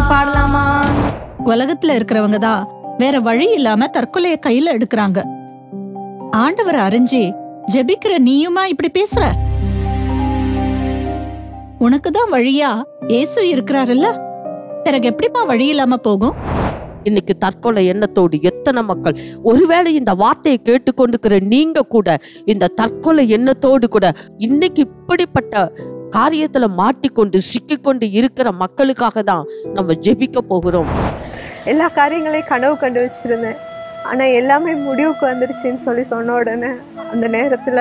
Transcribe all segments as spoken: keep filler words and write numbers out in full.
பாடலாமா? உலகத்துல இருக்கிறவங்க தான் வேற வழி இல்லாம தற்கொலைய கையில எடுக்கிறாங்க. ஆண்டவரை அறிஞ்சு ஜெபிக்கிற நீயுமா இப்படி பேசுற? உனக்குதான் வழியா இயேசு இருக்கிறாருல்ல, பிறகு எப்படிமா வழி இல்லாம போகும்? இன்னைக்கு தற்கொலை எண்ணத்தோடு எத்தனை மக்கள், ஒருவேளை இந்த வார்த்தையை கேட்டுக்கொண்டுக்கிற நீங்க கூட இந்த தற்கொலை எண்ணத்தோடு கூட இன்னைக்கு இப்படிப்பட்ட காரியத்துல மாட்டிக்கொண்டு சிக்கிக்கொண்டு இருக்கிற மக்களுக்காக தான் நம்ம ஜெபிக்க போகிறோம். எல்லா காரியங்களையும் கனவு கண்டு வச்சிருந்தேன், ஆனா எல்லாமே முடிவுக்கு வந்துருச்சுன்னு சொல்லி சொன்ன உடனே அந்த நேரத்துல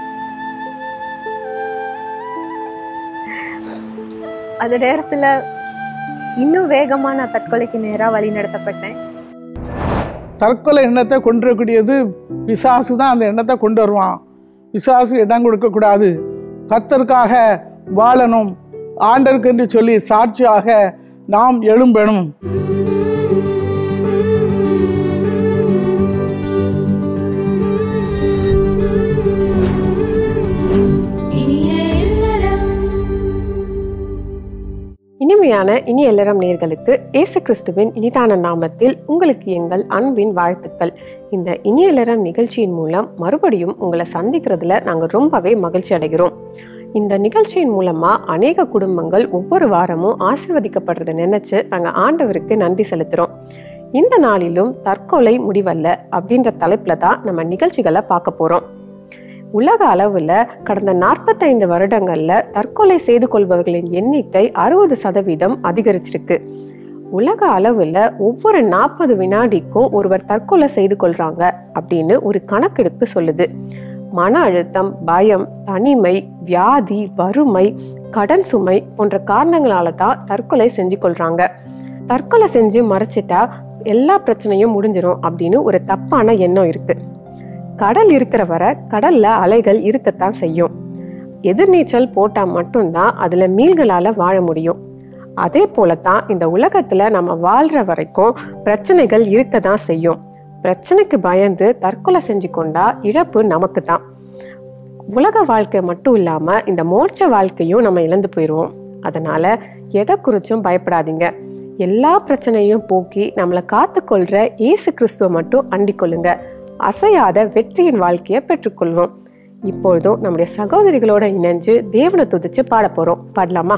அந்த நேரத்துல இன்னும் வேகமா நான் தற்கொலைக்கு நேரா வழி நடத்தப்பட்டேன். தற்கொலை எண்ணத்தை கொண்டு வரக்கூடியது பிசாசு தான். அந்த எண்ணத்தை கொண்டு வருவான். பிசாசு இடம் கொடுக்க கூடாது. கர்த்தருக்காக வாழணும், ஆண்டருக்கு என்று சொல்லி சாட்சியாக நாம் எழும்பணும். இனிமையான இனி இல்லறம் நேயர்களுக்கு இயேசு கிறிஸ்துவின் இனிதான நாமத்தில் உங்களுக்கு எங்கள் அன்பின் வாழ்த்துக்கள். இந்த இனி இல்லறம் நிகழ்ச்சியின் மூலம் மறுபடியும் உங்களை சந்திக்கிறதுல நாங்கள் ரொம்பவே மகிழ்ச்சி அடைகிறோம். இந்த நிகழ்ச்சியின் மூலமா அநேக குடும்பங்கள் ஒவ்வொரு வாரமும் ஆசீர்வதிக்கப்படுறதை நினைச்சு நாங்கள் ஆண்டவருக்கு நன்றி செலுத்துறோம். இந்த நாளிலும் தற்கொலை முடிவல்ல அப்படின்ற தலைப்புல தான் நம்ம நிகழ்ச்சிகளை பார்க்க போறோம். உலக அளவுல கடந்த நாற்பத்தைந்து வருடங்கள்ல தற்கொலை செய்து கொள்பவர்களின் எண்ணிக்கை அறுபது சதவீதம் அதிகரிச்சிருக்கு. உலக அளவுல ஒவ்வொரு நாற்பது வினாடிக்கும் ஒருவர் தற்கொலை செய்து கொள்றாங்க அப்படின்னு ஒரு கணக்கெடுப்பு சொல்லுது. மன அழுத்தம், பயம், தனிமை, வியாதி, வறுமை, கடன் சுமை போன்ற காரணங்களால தான் தற்கொலை செஞ்சு கொள்றாங்க. தற்கொலை செஞ்சு மறைச்சிட்டா எல்லா பிரச்சனையும் முடிஞ்சிடும் அப்படின்னு ஒரு தப்பான எண்ணம் இருக்கு. கடல் இருக்கிற வரை கடல்ல அலைகள் இருக்கத்தான் செய்யும். எதிர்நீச்சல் போட்டா மட்டும்தான் அதுல மீன்களால வாழ முடியும். அதே போலதான் இந்த உலகத்துல நம்ம வாழ்ற வரைக்கும் பிரச்சனைகள் இருக்கதான் செய்யும். பிரச்சனைக்கு பயந்து தற்கொலை செஞ்சு கொண்டா இழப்பு நமக்கு தான். உலக வாழ்க்கை மட்டும் இல்லாம இந்த மோட்ச வாழ்க்கையும் நம்ம இழந்து போயிடுவோம். அதனால எதை குறிச்சும் பயப்படாதீங்க. எல்லா பிரச்சனையும் போக்கி நம்மளை காத்து கொள்ற இயேசு கிறிஸ்துவ மட்டும் அண்டிக் கொள்ளுங்க. அசையாத வெற்றியின் வாழ்க்கையை பெற்றுக்கொள்வோம். இப்பொழுதும் நம்முடைய சகோதரிகளோட இணைஞ்சு தேவனை துதிச்சு பாட போறோம். பாடலாமா?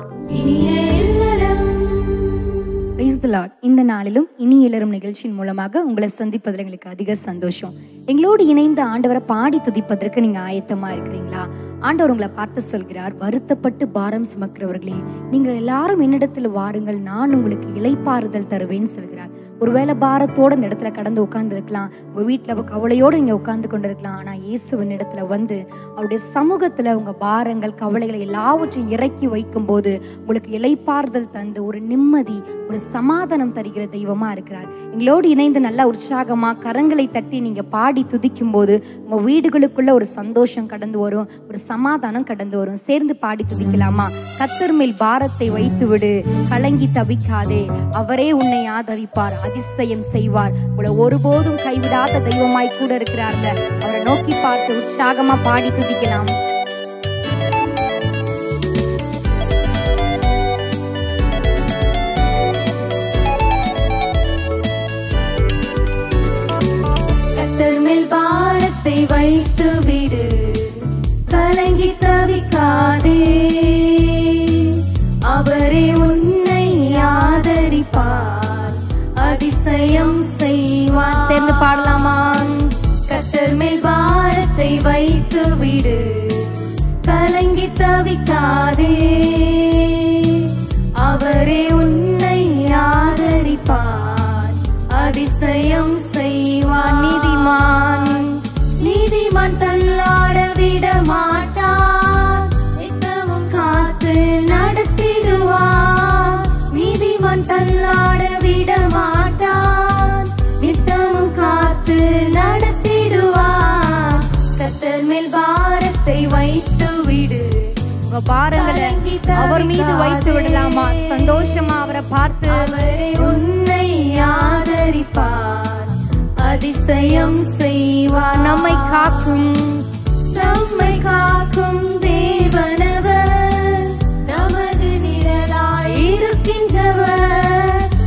இந்த நாளிலும் இனி இல்லறம் நிகழ்ச்சியின் மூலமாக உங்களை சந்திப்பதில் எங்களுக்கு அதிக சந்தோஷம். எங்களோடு இணைந்து ஆண்டவரை பாடி துதிப்பதற்கு நீங்க ஆயத்தமா இருக்கிறீங்களா? ஆண்டவர் உங்களை பார்த்து சொல்கிறார், வருத்தப்பட்டு பாரம் சுமக்கிறவர்களே நீங்கள் எல்லாரும் என்னிடத்தில் வாருங்கள், நான் உங்களுக்கு இளைப்பாறுதல் தருவேன்னு சொல்கிறார். ஒருவேளை பாரத்தோட இந்த இடத்துல கடந்து உட்கார்ந்து இருக்கலாம், உங்க வீட்டுல கவலையோடு நீங்க உட்கார்ந்து கொண்டு இருக்கலாம். ஆனா இயேசுவின் இடத்துல வந்து அவருடைய சமூகத்துல உங்க பாரங்கள், கவலைகளை எல்லாவற்றையும் இறக்கி வைக்கும் போது உங்களுக்கு இளைப்பாறுதல் தந்து ஒரு நிம்மதி, ஒரு சமாதானம் தருகிற தெய்வமா இருக்கிறார். எங்களோடு இணைந்து நல்லா உற்சாகமா கரங்களை தட்டி நீங்க பாடி துதிக்கும் போது உங்க வீடுகளுக்குள்ள ஒரு சந்தோஷம் கடந்து வரும், ஒரு சமாதானம் கடந்து வரும். சேர்ந்து பாடி துதிக்கலாமா? கர்த்தர் மேல் பாரத்தை வைத்து விடு, கலங்கி தவிக்காதே, அவரே உன்னை ஆதரிப்பார், அதிசயம் செய்வார், உங்களை ஒருபோதும் கைவிடாத தெய்வமாய் கூட இருக்கிறார்ல, அவரை நோக்கி பார்த்து உற்சாகமா பாடி துதிக்கலாம். கர்த்தர் மேல் பாரத்தை வைத்து விடு, கலங்கி தவிக்காதே, அவரே உன்னை ஆதரிப்பார், அதிசயம் செய்வார். சேர்ந்து பாடலாமா? கர்த்தர் மேல் பாரத்தை வைத்து விடு, கலங்கி தவிக்காதே, அவரே உன்னை ஆதரிப்பார், அதிசயம் செய்வார். நீதிமான் நீதிமான் தள்ளாட விட மாட்டார், நித்தமும் காத்து நடத்திடுவார். நீதிமான் தள்ளாட விட மாட்டார், நித்தமும் காத்து நடத்திடுவார். கர்த்தர் மேல் பாரத்தை வைத்து விடு, உங்க பாரங்களை அவர் மீது வைத்து விடலாமா? சந்தோஷமா அவரை பார்த்து, அவரே உன்னை ஆதரிப்பார், அதிசயம் செய்வார். நம்மை காக்கும் நம்மை காக்கும் தேவனவர், நமது நிழலாய் இருக்கின்றவர்,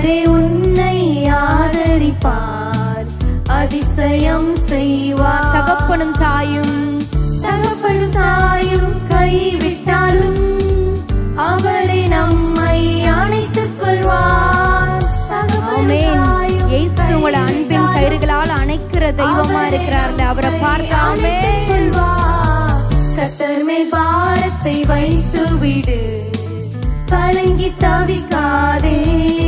அவரே உன்னை ஆதரிப்பார், அதிசயம் செய்வார். தகப்பனும் தாயும் தகப்பனும் தாயும் கைவிட்டாலும் அவரே நம்மை அணைத்துக் கொள்வார். இயேசு உங்களை அன்பின் கயிறுகளால் அணைக்கிற தெய்வமா இருக்கிறார்ல, அவரை பார்க்காமே. கர்த்தர் மேல் பாரத்தை வைத்து விடு, கலங்கி தவிக்காதே.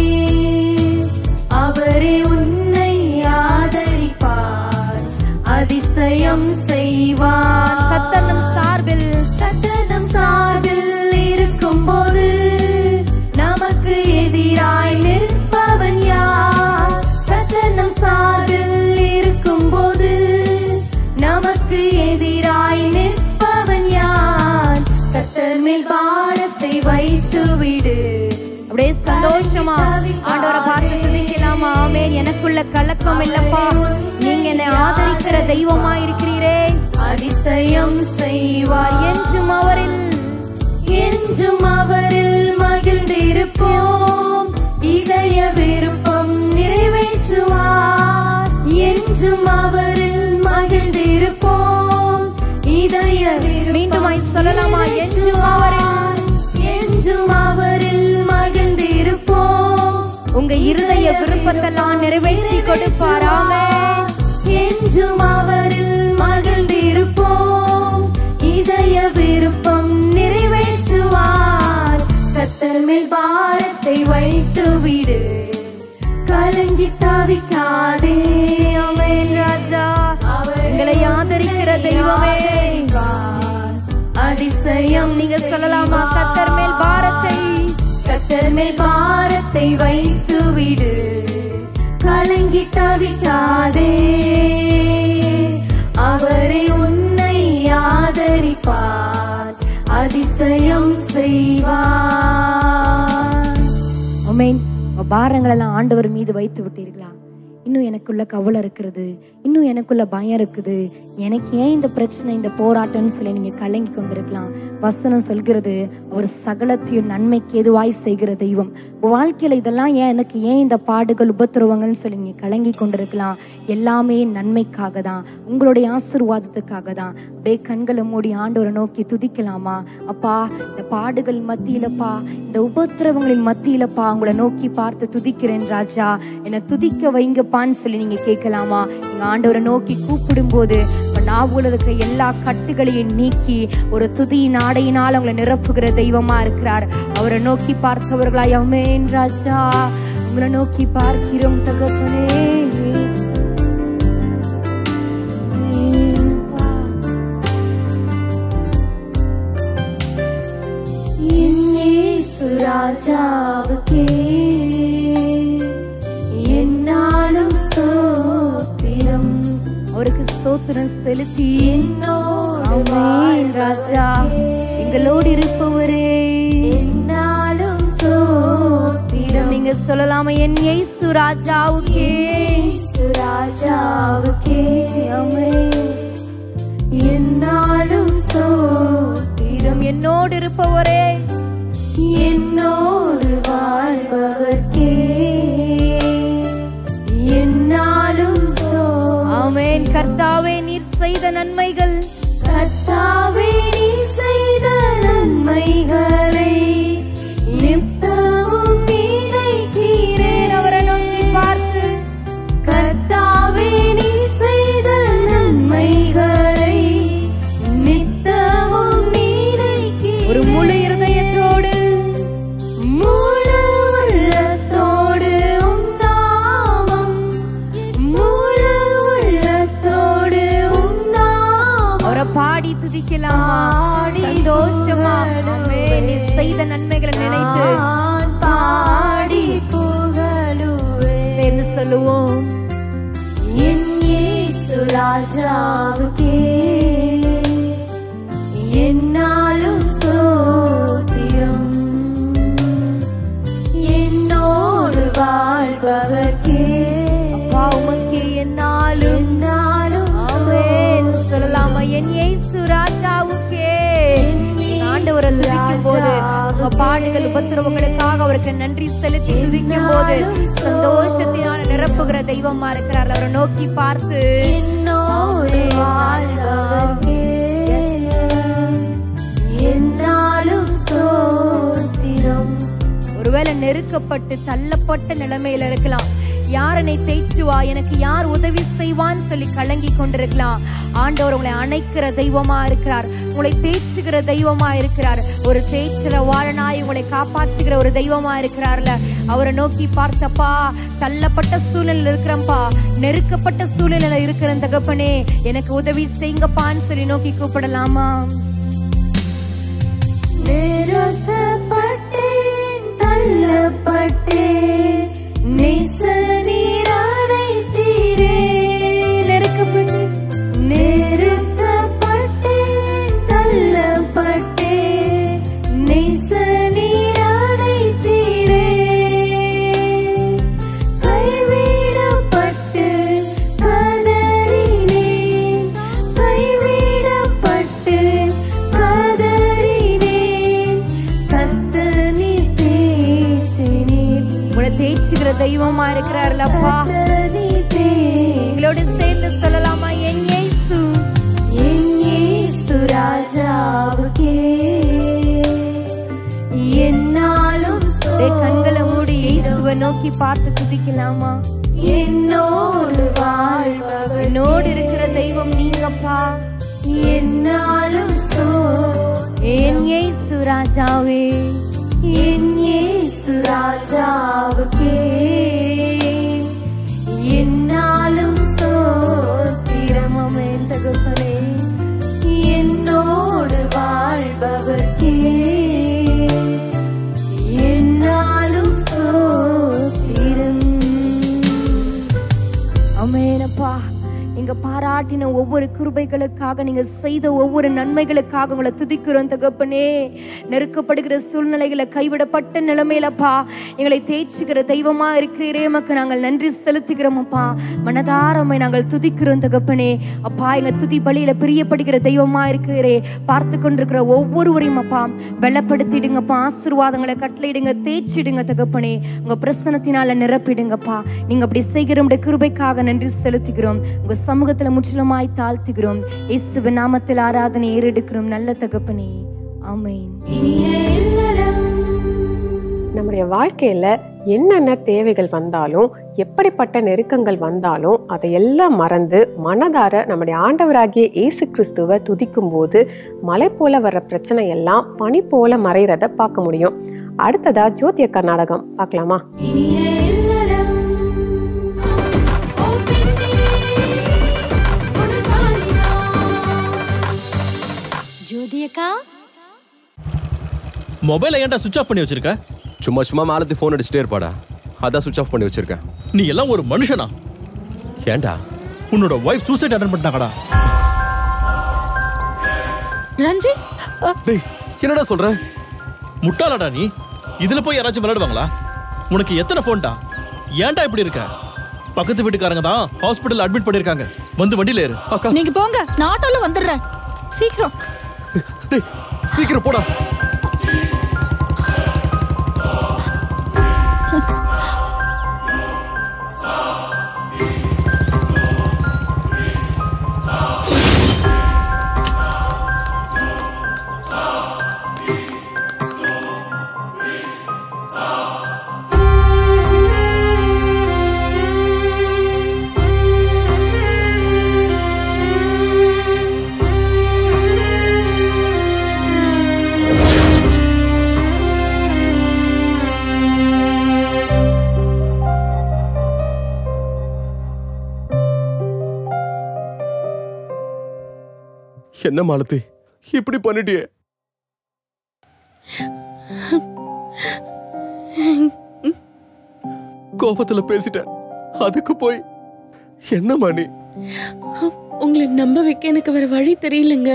அவரே உன்னை ஆதரிப்பார், அதிசயம் செய்வார். கர்த்தர் நம் சார்பில் கர்த்தர் நம் சார்பில் இருக்கும் போது நமக்கு எதிராய் நிற்பவன் யார்? கர்த்தர் நம் சார்பில் இருக்கும் போது நமக்கு எதிராய் நிற்பவன் யார்? கர்த்தர் மேல் பாரத்தை வைத்து விடு. அப்படியே சந்தோஷமா ஆண்டவரை பார்த்து துதிக்கலாமா? ஆமென். எனக்குள்ள கலக்கம் இல்லப்பா, நீங்க என்னை ஆதரிக்கிற தெய்வமா இருக்கிறீரே. அதிசயம் செய்வார். என்றும் அவரில் என்றும் அவரில் மகிழ்ந்திருப்போம், இதய விருப்பம் நிறைவேற்றுவார். என்றும் அவரில் மகிழ்ந்திருப்போம், இதய விருப்பம். மீண்டுமாய் சொல்லலாமா? என்றும் அவரில் என்றும் அவரில் மகிழ்ந்திருப்போம், உங்க இருதய விருப்பத்தெல்லாம் நிறைவேற்றி கொடுப்பாராமே. என்றும் அவரில் மகிழ்ந்திருப்போம், இதய விருப்பம் நிறைவேற்றுவார். கர்த்தர் மேல் பாரத்தை வைத்து விடு, கலங்கி தவிக்காதே. ஆமென் ராஜா, உங்களை ஆதரிக்கிற தெய்வமே. அதிசயம் நீங்க சொல்லலாமா? கர்த்தர் மேல் பாரத்தை கர்த்தர் மேல் பாரத்தை வைத்து விடு, கலங்கி தவிக்காதே. அவரே உன்னை ஆதரிப்பார், அதிசயம் செய்வார். ஆமென். உங்க பாரங்கள் எல்லாம் ஆண்டவர் மீது வைத்து விட்டீர்களா? இன்னும் எனக்குள்ள கவலை இருக்கிறது, இன்னும் எனக்குள்ள பயம் இருக்குது, எனக்கு ஏன் இந்த பிரச்சனை, இந்த போராட்டம்னு சொல்லி நீங்க கலங்கி கொண்டிருக்கலாம். வசனம் சொல்கிறது, அவர் சகலத்தையும் நன்மைக்கு எதுவாய் செய்கிற தெய்வம். வாழ்க்கையில இதெல்லாம் ஏன் எனக்கு, ஏன் இந்த பாடுகள் உபத்திரவங்கள்னு சொல்லி நீங்க கலங்கி கொண்டிருக்கலாம். எல்லாமே நன்மைக்காக தான், உங்களுடைய ஆசீர்வாதத்துக்காக தான். அப்படியே கண்களை மூடி ஆண்டவரை நோக்கி துதிக்கலாமா? அப்பா, இந்த பாடுகள் மத்தியிலப்பா, இந்த உபத்திரவங்களின் மத்தியிலப்பா உங்களை நோக்கி பார்த்து துதிக்கிறேன் ராஜா, என்னை துதிக்க வைங்கப்பான்னு சொல்லி நீங்க கேட்கலாமா? நீங்க ஆண்டவரை நோக்கி கூப்பிடும் போது நாவுல இருக்கிற எல்லா கட்டுகளையும் நீக்கி ஒரு துதியின் ஆடையினால் அவங்களை நிரப்புகிற தெய்வமா இருக்கிறார். அவரை நோக்கி பார்த்தவர்களாய் ஆமென் ராஜா, உங்களை நோக்கி பார்க்கிறோம் தகப்பனே. ராஜாவுக்கே என்னாலும் ஸ்தோத்திரம், அவருக்கு ஸ்தோத்திரம் செலுத்தி ஆமென் ராஜா, எங்களோடு இருப்பவரே என்னாலும் ஸ்தோத்திரம். நீங்க சொல்லலாமா? என் இயேசு ராஜாவுக்கே ராஜாவுக்கே ஆமென், என்னாலும் ஸ்தோத்திரம். என்னோடு இருப்பவரே, என்னோடு வாழ்பவர்க்கே என்னாலும் ஆமென். கர்த்தாவே நீர் செய்த நன்மைகள், கர்த்தாவே நீர் செய்த நன்மைகளை நித்தமும் நினைக்கிறேன். அவரை நோக்கி பார்த்து, கர்த்தாவே நீர் செய்த நன்மைகளை நித்தமும் நினைக்கிறேன். ஒரு முழு இருதயத்தோடு முழு உள்ளத்தோடு உம் நாமம், முழு உள்ளத்தோடு உம் நாமம் அவரை பாடி துதிக்கலாமா? சந்தோஷமா ஆமென். நீர் செய்த நன்மைகளை நினைத்து நான் பாடி புகழுவேன். சேர்ந்து சொல்லுவோம். என் இயேசு ராஜாவுக்கே என்னாலும் ஸ்தோத்திரம், என்னோடு வாழ்பவர்க்கே அப்பா உமக்கே என்னாலும் என்னாலும் ஆமென் சொல்லலாமா? என் இயேசு ராஜாவுக்கே. ஆண்டவரை துதிக்கும் போது உங்க அவங்க பாடுகள் உபத்திரவங்களுக்காக அவருக்கு நன்றி செலுத்தி துதிக்கும் போது சந்தோஷத்தினால நிரப்புகிற தெய்வமா இருக்கிறார். அவரை நோக்கி பார்த்து என்னோடு வாழ்பவரே என்னாலும் ஸ்தோத்திரம். ஒருவேளை நெருக்கப்பட்டு தள்ளப்பட்ட நிலைமையில இருக்கலாம். யார் என்னை தேய்ச்சுவா, எனக்கு யார் உதவி செய்வான்னு சொல்லி கலங்கி கொண்டிருக்கலாம். ஆண்டவர் உங்களை அணைக்கிற தெய்வமா இருக்கிறார், உங்களை தேய்ச்சுகிற தெய்வமா இருக்கிறார். ஒரு தேய்ச்சிற வாழனாய் உங்களை காப்பாற்றுகிற ஒரு தெய்வமா இருக்கிறார்ல. அவரை நோக்கி பார்த்தப்பா, தள்ளப்பட்ட சூழ்நிலையில இருக்கிறப்பா, நெருக்கப்பட்ட சூழ்நிலையில இருக்கிற தகப்பனே எனக்கு உதவி செய்யுங்கப்பான்னு சொல்லி நோக்கி கூப்பிடலாமா? நெருக்கப்பட்டேன், தள்ளப்பட்டேன், நேசநீரானை தீரே. நெருக்கப்பட்டேன், நெருக்கப்பட்டேன், தள்ளப்பட்டேன், நேசநீரானை தீரே. கைவிடப்பட்டு கதறினேன், கைவிடப்பட்டு கதறினேன், கர்த்தனி தேய்ச்சினீர். உங்களை தேய்ச்சுகிற தெய்வமா இருக்கிறார்லப்பா. எங்களோட சேர்ந்து சொல்லலாமா? என் இயேசு, என் இயேசு ராஜாவுக்கே என்னாலும். கண்களை மூடி இயேசுவை நோக்கி பார்த்து துதிக்கலாமா? என்னோடு வாழ்பவர், என்னோடு இருக்கிற தெய்வம் நீங்கப்பா. என்னாலும் என் இயேசு ராஜாவே, என் இயேசு ராஜாவுக்கே என்னாலும் ஸ்தோத்திரமே தகப்பனே. என்னோடு வாழ்பவர்க்கே என்னாலும் ஸ்தோத்திரம். ஆமெனப்பா. நீங்க பாராட்டின ஒவ்வொரு கிருபைகளுக்காக, நீங்க செய்த ஒவ்வொரு நன்மைகளுக்காக உங்களை துதிக்கிறோம் தகப்பனே. நெருக்கப்படுகிற சூழ்நிலைகளை, கைவிடப்பட்ட நிலைமையிலப்பா எங்களை தேய்ச்சுகிற தெய்வமா இருக்கிறீரே, மக்கு நாங்கள் நன்றி செலுத்துகிறோம் அப்பா. மனதாரமை நாங்கள் துதிக்கிறோம் தகப்பனே. அப்பா, எங்க துதி பலியில பிரியப்படுகிற தெய்வமா இருக்கிறீரே. பார்த்து கொண்டிருக்கிற ஒவ்வொருவரையும் அப்பா பலப்படுத்திடுங்கப்பா, ஆசீர்வாதங்களை கட்டளையிடுங்க, தேய்ச்சிடுங்க தகப்பனே. உங்க பிரசனத்தினால நிரப்பிடுங்கப்பா. நீங்க அப்படி செய்கிற உடைய கிருபைக்காக நன்றி செலுத்துகிறோம். உங்க சமூகத்துல முற்றிலுமாய் தாழ்த்துகிறோம். இயேசுவின் நாமத்தில் ஆராதனை ஏறெடுக்கிறோம் நல்ல தகப்பனே. ஆமென். நம்முடைய வாழ்க்கையில என்னென்ன தேவைகள் வந்தாலும், எப்படிப்பட்ட நெருக்கங்கள் வந்தாலும் அதையெல்லாம் மறந்து மனதார நம்முடைய ஆண்டவராகிய இயேசு கிறிஸ்துவை துதிக்கும் போது மலை போல வர்ற பிரச்சனை எல்லாம் பனி போல மறைறத பார்க்க முடியும். அடுத்ததா ஜோதிய கர்நாடகம் பார்க்கலாமா? ஜோதியக்கா, மொபைலை ஏன்டா சுவிட்ச் ஆஃப் பண்ணி வச்சிருக்க? சும்மா சும்மா மாலத்தி ஃபோன் அடிச்சுட்டே இருப்பாடா, அதான் சுவிட்ச் ஆஃப் பண்ணி வச்சிருக்கேன். நீ எல்லாம் ஒரு மனுஷனா? ஏன்டா? உன்னோட வைஃப் சூசைட் அட்டெண்ட் பண்ணாங்கடா. ரஞ்சித், டேய் என்னடா சொல்ற? முட்டாளடா நீ. இதுல போய் யாராச்சும் விளையாடுவாங்களா? உனக்கு எத்தனை போன்டா? ஏன்டா இப்படி இருக்க? பக்கத்து வீட்டுக்காரங்க தான் ஹாஸ்பிடல் அட்மிட் பண்ணிருக்காங்க. வந்து வண்டியில ஏறு. நீங்க போங்க, நான் ஆட்டோல வந்துடுறேன். சீக்கிரம். டேய் சீக்கிரம் போடா. என்ன மாலத்தி இப்படி பண்ணிட்டியே? கோபத்துல பேசிட்ட, அதுக்கு போய் என்ன மணி? உங்களை நம்ப வைக்க எனக்கு வேற வழி தெரியலங்க.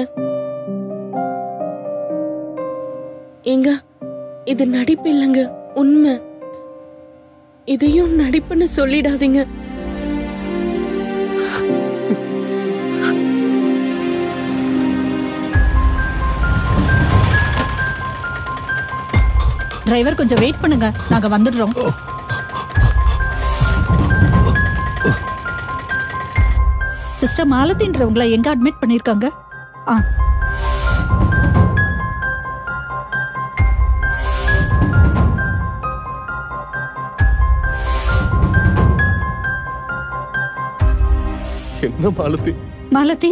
ஏங்க, இது நடிப்பு இல்லைங்க, உண்மை. இதையும் நடிப்புன்னு சொல்லிடாதீங்க. டிரைவர் கொஞ்சம் வெயிட் பண்ணுங்க, நாங்க வந்துடுறோம். சிஸ்டர் மாலதின்றவங்கள எங்க அட்மிட் பண்ணிருக்காங்க? ஆ என்ன மாலதி? மாலதி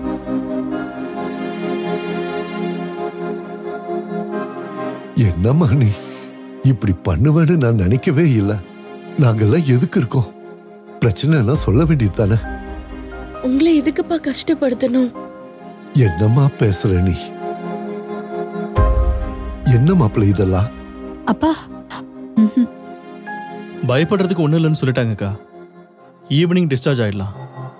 என்னம்மா நீ இப்படி பண்ணுவேன்னு நான் நினைக்கவே இல்லை. நாங்கெல்லாம் எதுக்கு இருக்கோம்? பிரச்சனை எல்லாம் சொல்ல வேண்டியது தானே. உங்களை எதுக்குப்பா கஷ்டப்படுத்தணும்? என்னம்மா பேசுற நீ? என்ன மாப்பிள்ள இதெல்லாம்? அப்பா பயப்படுறதுக்கு ஒண்ணு இல்லைன்னு சொல்லிட்டாங்கக்கா. ஈவினிங் டிஸ்சார்ஜ் ஆயிடலாம்.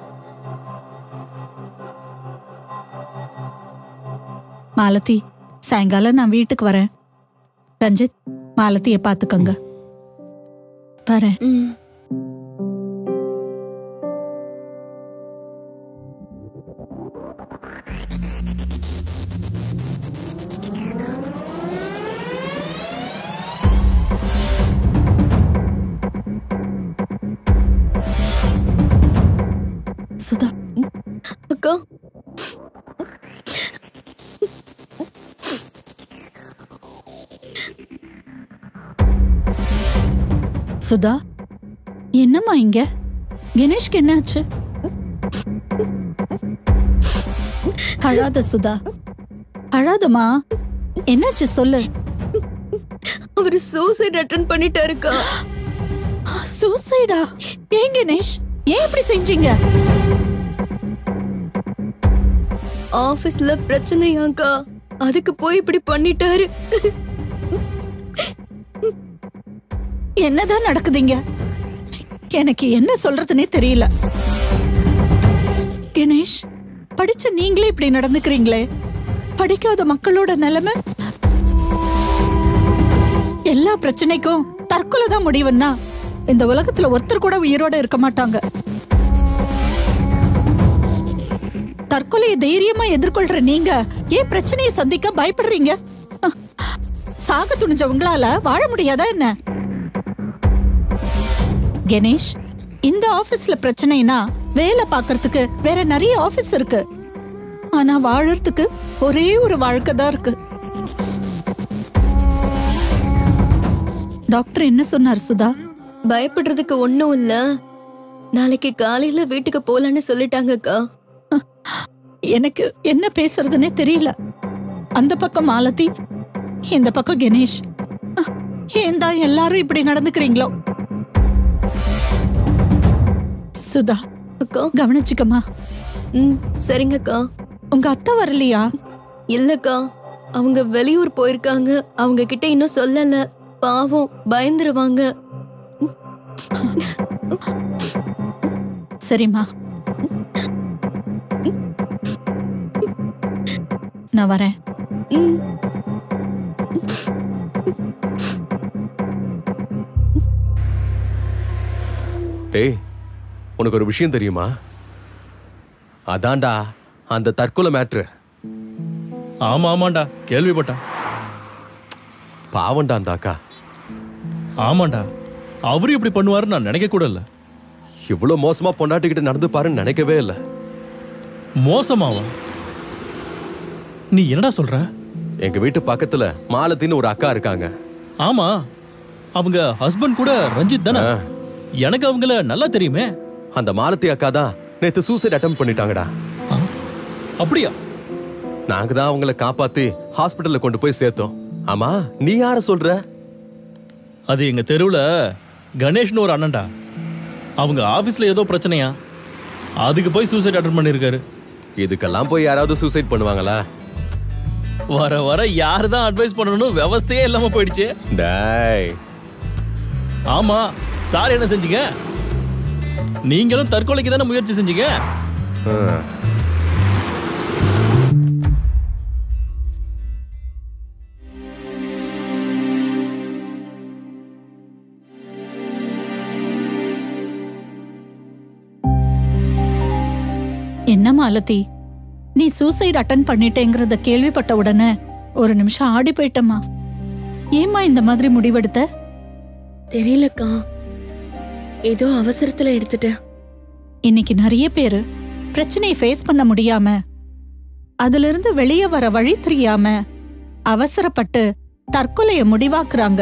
மாலதி, சாயங்காலம் நான் வீட்டுக்கு வரேன். ரஞ்சித், மாலதியை பாத்துக்கங்க. வரேன். சுதா அக்கா, சுதா என்னம்மா இங்க? கணேஷ்க்கு என்னாச்சு? அழாத சுதா, அழாதமா. என்னாச்சு சொல்லு. அவரு சூசைட் அட்டெண்ட் பண்ணிட்டாருக்கா. சூசைடா? ஏன் கணேஷ், ஏன் இப்படி செஞ்சீங்க? ஆபீஸ்ல பிரச்சனையாக்கா, அதுக்கு போய் இப்படி பண்ணிட்டாரு. என்னதான் நடக்குதுங்க? எனக்கு என்ன சொல்றதுன்னே தெரியல. கணேஷ், படிச்ச நீங்களே இப்படி நடந்துக்கிறீங்களே. படிக்காத மக்களோட நிலைமை. எல்லா பிரச்சனைக்கும் தற்கொலை தான் முடிவுன்னா இந்த உலகத்துல ஒருத்தர் கூட உயிரோட இருக்க மாட்டாங்க. தற்கொலையை தைரியமா எதிர்கொள்ற நீங்க ஏன் பிரச்சனையை சந்திக்க பயப்படுறீங்க? சாக துணிஞ்ச உங்களால வாழ முடியாதா என்ன? கணேஷ், இந்த ஆபீஸ்ல பிரச்சனைனா வேலை பார்க்கறதுக்கு வேற நிறைய ஆபீஸ் இருக்கு. ஆனா வாழறதுக்கு ஒரே ஒரு வாழ்க்கை தான் இருக்கு. டாக்டர் என்ன சொன்னார் சுதா? பயப்படுறதுக்கு ஒண்ணும் இல்ல, நாளைக்கு காலையில வீட்டுக்கு போலான்னு சொல்லிட்டாங்கக்கா. எனக்கு என்ன பேசுறதுன்னே தெரியல. அந்த பக்கம் மாலதி, இந்த பக்கம் கணேஷ். ஏன் தான் எல்லாரும் இப்படி நடந்துக்கிறீங்களோ? சுதா அக்கா, கவனிச்சுக்கமா. ம் சரிங்கக்கா. உங்க அத்தை வரலையா? இல்லக்கா, அவங்க வெளியூர் போயிருக்காங்க. அவங்க கிட்ட இன்னும் சொல்லல. பாவம், பயந்துருவாங்க. சரிம்மா, நான் வரேன். டேய், உனக்கு ஒரு விஷயம் தெரியுமா? அதான்டா அந்த தற்கொலை மேட்ரு. ஆமா ஆமாண்டா, கேள்விப்பட்டா. பாவண்டா அந்த அக்கா. ஆமாண்டா, அவரு இப்படி பண்ணுவாருன்னு நான் நினைக்க கூட இல்ல. இவ்வளவு மோசமா பொண்டாட்டிக்கிட்ட நடந்து பாருன்னு நினைக்கவே இல்ல. மோசமாவா? நீ என்னடா சொல்ற? எங்க வீட்டு பக்கத்துல மாலத்தின்னு ஒரு அக்கா இருக்காங்க. ஆமா, அவங்க ஹஸ்பண்ட் கூட ரஞ்சித் தானே? எனக்கு அவங்கள நல்லா தெரியுமே. அந்த மாலத்தி அக்கா தான் நேத்து சூசைட் அட்டெம்ப்ட் பண்ணிட்டாங்கடா. அப்படியா? நாங்க தான் அவங்கள காப்பாத்தி ஹாஸ்பிடல்ல கொண்டு போய் சேர்த்தோம். ஆமா, நீ யார சொல்ற? அது எங்க தெருவுல கணேஷ்னு ஒரு அண்ணன்டா. அவங்க ஆபீஸ்ல ஏதோ பிரச்சனையா, அதுக்கு போய் சூசைட் அட்டெம்ப்ட் பண்ணிருக்காரு. இதுக்கெல்லாம் போய் யாராவது சூசைட் பண்ணுவாங்களா? வர வர யாரு தான் அட்வைஸ் பண்ணணும் விவஸ்தையே இல்லாம போயிடுச்சு. டேய், ஆமா, சார் என்ன செஞ்சீங்க? நீங்களும் தற்கொலைக்கு தானே முயற்சி செஞ்சீங்க. என்ன மாலதி, நீ சூசைட் அட்டன் பண்ணிட்டேங்கிறத கேள்விப்பட்ட உடனே ஒரு நிமிஷம் ஆடி போயிட்டம்மா. ஏம்மா இந்த மாதிரி முடிவெடுத்த? தெரியலக்கா, ஏதோ அவசரத்துல எடுத்துட்டேன். இன்னைக்கு நிறைய பேரு பிரச்சனையை ஃபேஸ் பண்ண முடியாம, அதுல இருந்து வெளியே வர வழி தெரியாம அவசரப்பட்டு தற்கொலைய முடிவாக்குறாங்க.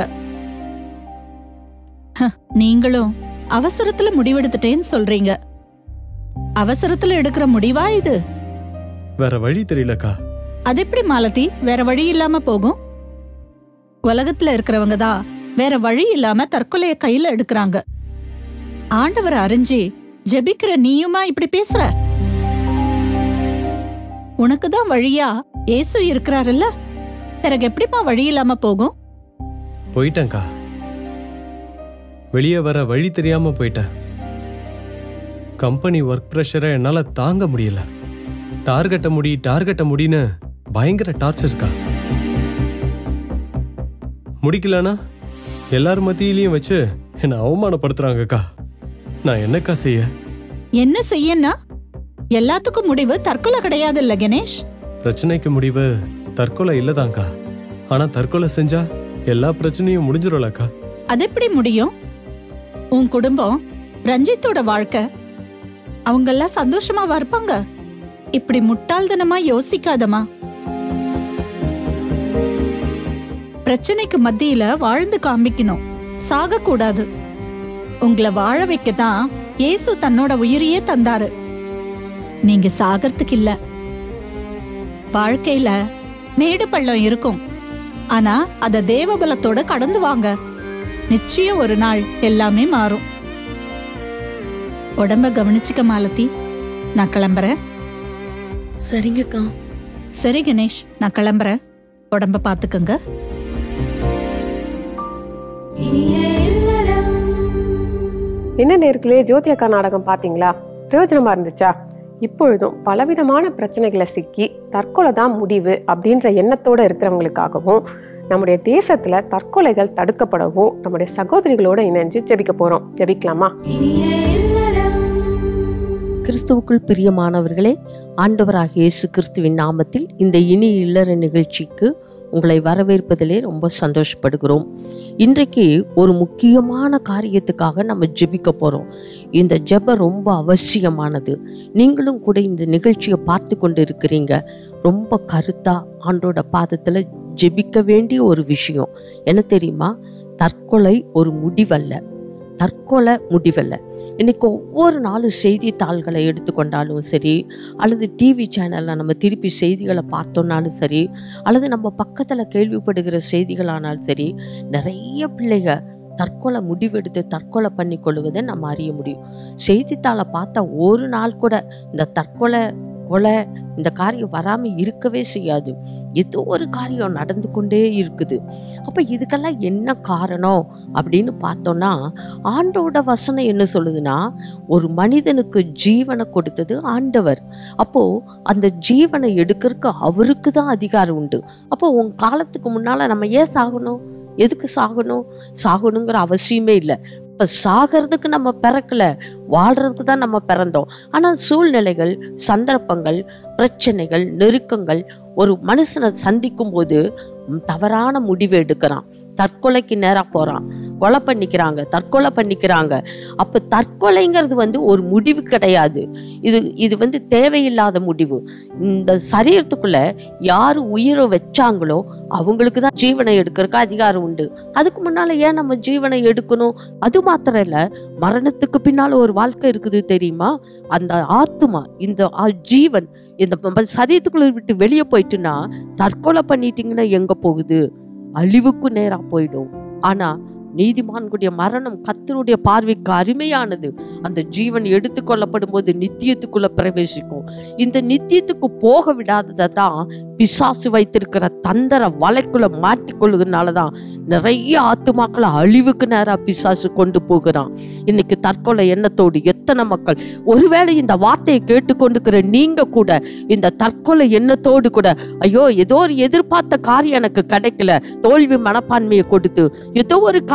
நீங்களும் அவசரத்துல முடிவெடுத்துட்டேன்னு சொல்றீங்க. அவசரத்துல எடுக்கிற முடிவா இது? வேற வழி தெரியலக்கா. அது எப்படி மாலதி வேற வழி இல்லாம போகும்? உலகத்துல இருக்கிறவங்க தான் வேற வழி இல்லாம தற்கொலைய கையில எடுக்கிறாங்க. ஆண்டவரை அறிஞ்சு ஜெபிக்கிற நீயுமா இப்படி பேசுற? உனக்குதான் வழியா இயேசு இருக்கிறாருல்ல, பிறகு எப்படிமா வழி இல்லாம போகும்? போயிட்டேன்க்கா, வெளியே வர வழி தெரியாம போயிட்டேன். கம்பெனி ஒர்க் ப்ரெஷரை என்னால தாங்க முடியல. டார்கெட்ட முடி டார்கெட்ட முடின்னு பயங்கர டார்ச்சர்க்கா. முடிக்கலனா எல்லார் மத்தியிலையும் வச்சு என்னை அவமானப்படுத்துறாங்கக்கா. நான் என்னக்கா செய்ய? என்ன செய்யனா? எல்லாத்துக்கும் முடிவு தற்கொலை கிடையாது இல்ல கணேஷ்? பிரச்சனைக்கு முடிவு தற்கொலை இல்லதான்க்கா. ஆனா தற்கொலை செஞ்சா எல்லா பிரச்சனையும் முடிஞ்சிரும்லக்கா. அது எப்படி முடியும்? உன் குடும்பம், ரஞ்சித்தோட வாழ்க்கை, அவங்க எல்லாம் சந்தோஷமாவா இருப்பாங்க? இப்படி முட்டாள்தனமா யோசிக்காதமா. பிரச்சனைக்கு மத்தியில வாழ்ந்து காமிக்கணும், சாக கூடாது. உங்களை வாழ வைக்கத்தான் இயேசு தன்னோட உயிரையே தந்தாரு. நீங்க சாகறதுக்கு இல்ல. வாழ்க்கையில மேடு பள்ளம் இருக்கும், ஆனா அத தேவபலத்தோட கடந்து வாங்க. நிச்சயம் ஒரு நாள் எல்லாமே மாறும். உடம்ப கவனிச்சுக்க மாலதி. நான் கிளம்புறேன். சரிங்கக்கா. சரி கணேஷ், நான் கிளம்புறேன். உடம்ப பாத்துக்கங்க. என்ன நேரத்திலே ஜோதி அக்கா நாடகம் பாத்தீங்களா? பிரயோஜனமா இருந்துச்சா? இப்பொழுதும் பலவிதமான பிரச்சனைகளை சிக்கி தற்கொலை தான் முடிவு அப்படின்ற எண்ணத்தோட இருக்கிறவங்களுக்காகவும், நம்முடைய தேசத்துல தற்கொலைகள் தடுக்கப்படவும் நம்முடைய சகோதரிகளோட இணைஞ்சு ஜெபிக்க போறோம். ஜெபிக்கலாமா? கிறிஸ்துவுக்குள் பிரியமானவர்களே, ஆண்டவராகிய இயேசு கிறிஸ்துவின் நாமத்தில் இந்த இனி இல்லற நிகழ்ச்சிக்கு உங்களை வரவேற்பதிலே ரொம்ப சந்தோஷப்படுகிறோம். இன்றைக்கு ஒரு முக்கியமான காரியத்துக்காக நம்ம ஜெபிக்க போகிறோம். இந்த ஜெபம் ரொம்ப அவசியமானது. நீங்களும் கூட இந்த நிகழ்ச்சியை பார்த்து கொண்டு இருக்கிறீங்க. ரொம்ப கருத்தா ஆண்டோட பாதத்தில் ஜெபிக்க வேண்டிய ஒரு விஷயம் என்ன தெரியுமா? தற்கொலை ஒரு முடிவல்ல, தற்கொலை முடிவல்ல. இன்னைக்கு ஒவ்வொரு நாளும் செய்தித்தாள்களை எடுத்துக்கொண்டாலும் சரி, அல்லது டிவி சேனலில் நம்ம திருப்பி செய்திகளை பார்த்தோம்னாலும் சரி, அல்லது நம்ம பக்கத்தில் கேள்விப்படுகிற செய்திகளானாலும் சரி, நிறைய பிள்ளைங்க தற்கொலை முடிவெடுத்து தற்கொலை பண்ணி கொள்வதை நம்ம அறிய முடியும். செய்தித்தாளை பார்த்தா ஒரு நாள் கூட இந்த தற்கொலை கொலை இந்த காரியம் வராமல் இருக்கவே செய்யாது. ஏதோ ஒரு காரியம் நடந்து கொண்டே இருக்குது. அப்போ இதுக்கெல்லாம் என்ன காரணம் அப்படின்னு பார்த்தோம்னா, ஆண்டோட வசனம் என்ன சொல்லுதுன்னா, ஒரு மனிதனுக்கு ஜீவனை கொடுத்தது ஆண்டவர். அப்போ அந்த ஜீவனை எடுக்கிறதுக்கு அவருக்கு தான் அதிகாரம் உண்டு. அப்போ உன் காலத்துக்கு முன்னால நம்ம ஏன் சாகணும்? எதுக்கு சாகணும்? சாகணுங்கிற அவசியமே இல்லை. இப்போ சாகிறதுக்கு நம்ம பிறக்கல, வாழ்றதுக்கு தான் நம்ம பிறந்தோம். ஆனால் சூழ்நிலைகள், சந்தர்ப்பங்கள், பிரச்சனைகள், நெருக்கங்கள் ஒரு மனுஷனை சந்திக்கும் போது தவறான முடிவு எடுக்கிறான். தற்கொலைக்கு நேராக போகிறான், கொலை பண்ணிக்கிறாங்க, தற்கொலை பண்ணிக்கிறாங்க. அப்போ தற்கொலைங்கிறது வந்து ஒரு முடிவு கிடையாது. இது இது வந்து தேவையில்லாத முடிவு. இந்த சரீரத்துக்குள்ள யார் உயிரை வச்சாங்களோ அவங்களுக்கு தான் ஜீவனை எடுக்கிறதுக்கு அதிகாரம் உண்டு. அதுக்கு முன்னால ஏன் நம்ம ஜீவனை எடுக்கணும்? அது மாத்திரம் இல்லை, மரணத்துக்கு பின்னால ஒரு வாழ்க்கை இருக்குது தெரியுமா? அந்த ஆத்துமா, இந்த ஜீவன் இந்த சரீரத்துக்குள்ள விட்டு வெளியே போயிட்டுன்னா, தற்கொலை பண்ணிட்டீங்கன்னா எங்க போகுது? அழிவுக்கு நேரா போயிடும். ஆனா நீதிமான்களுடைய மரணம் கர்த்தருடைய பார்வைக்கு அருமையானது. அந்த ஜீவன் எடுத்துக்கொள்ளப்படும் போது நித்தியத்துக்குள்ள பிரவேசிக்கும். இந்த நித்தியத்துக்கு போக விடாததை தான் பிசாசு வைத்திருக்கிற தந்தர வலைக்குள்ள மாட்டிக்கொள்ளுகிறதுனாலதான் நிறைய ஆத்துமாக்களை அழிவுக்கு நேரா பிசாசு கொண்டு போகிறான். இன்னைக்கு தற்கொலை எண்ணத்தோடு எத்தனை மக்கள், ஒருவேளை இந்த வார்த்தையை கேட்டுக்கொண்டுக்கிற நீங்க கூட இந்த தற்கொலை எண்ணத்தோடு கூட, ஐயோ ஏதோ ஒரு எதிர்பார்த்த காரியம் எனக்கு கிடைக்கல, தோல்வி மனப்பான்மையை கொடுத்து ஏதோ ஒரு காரியம்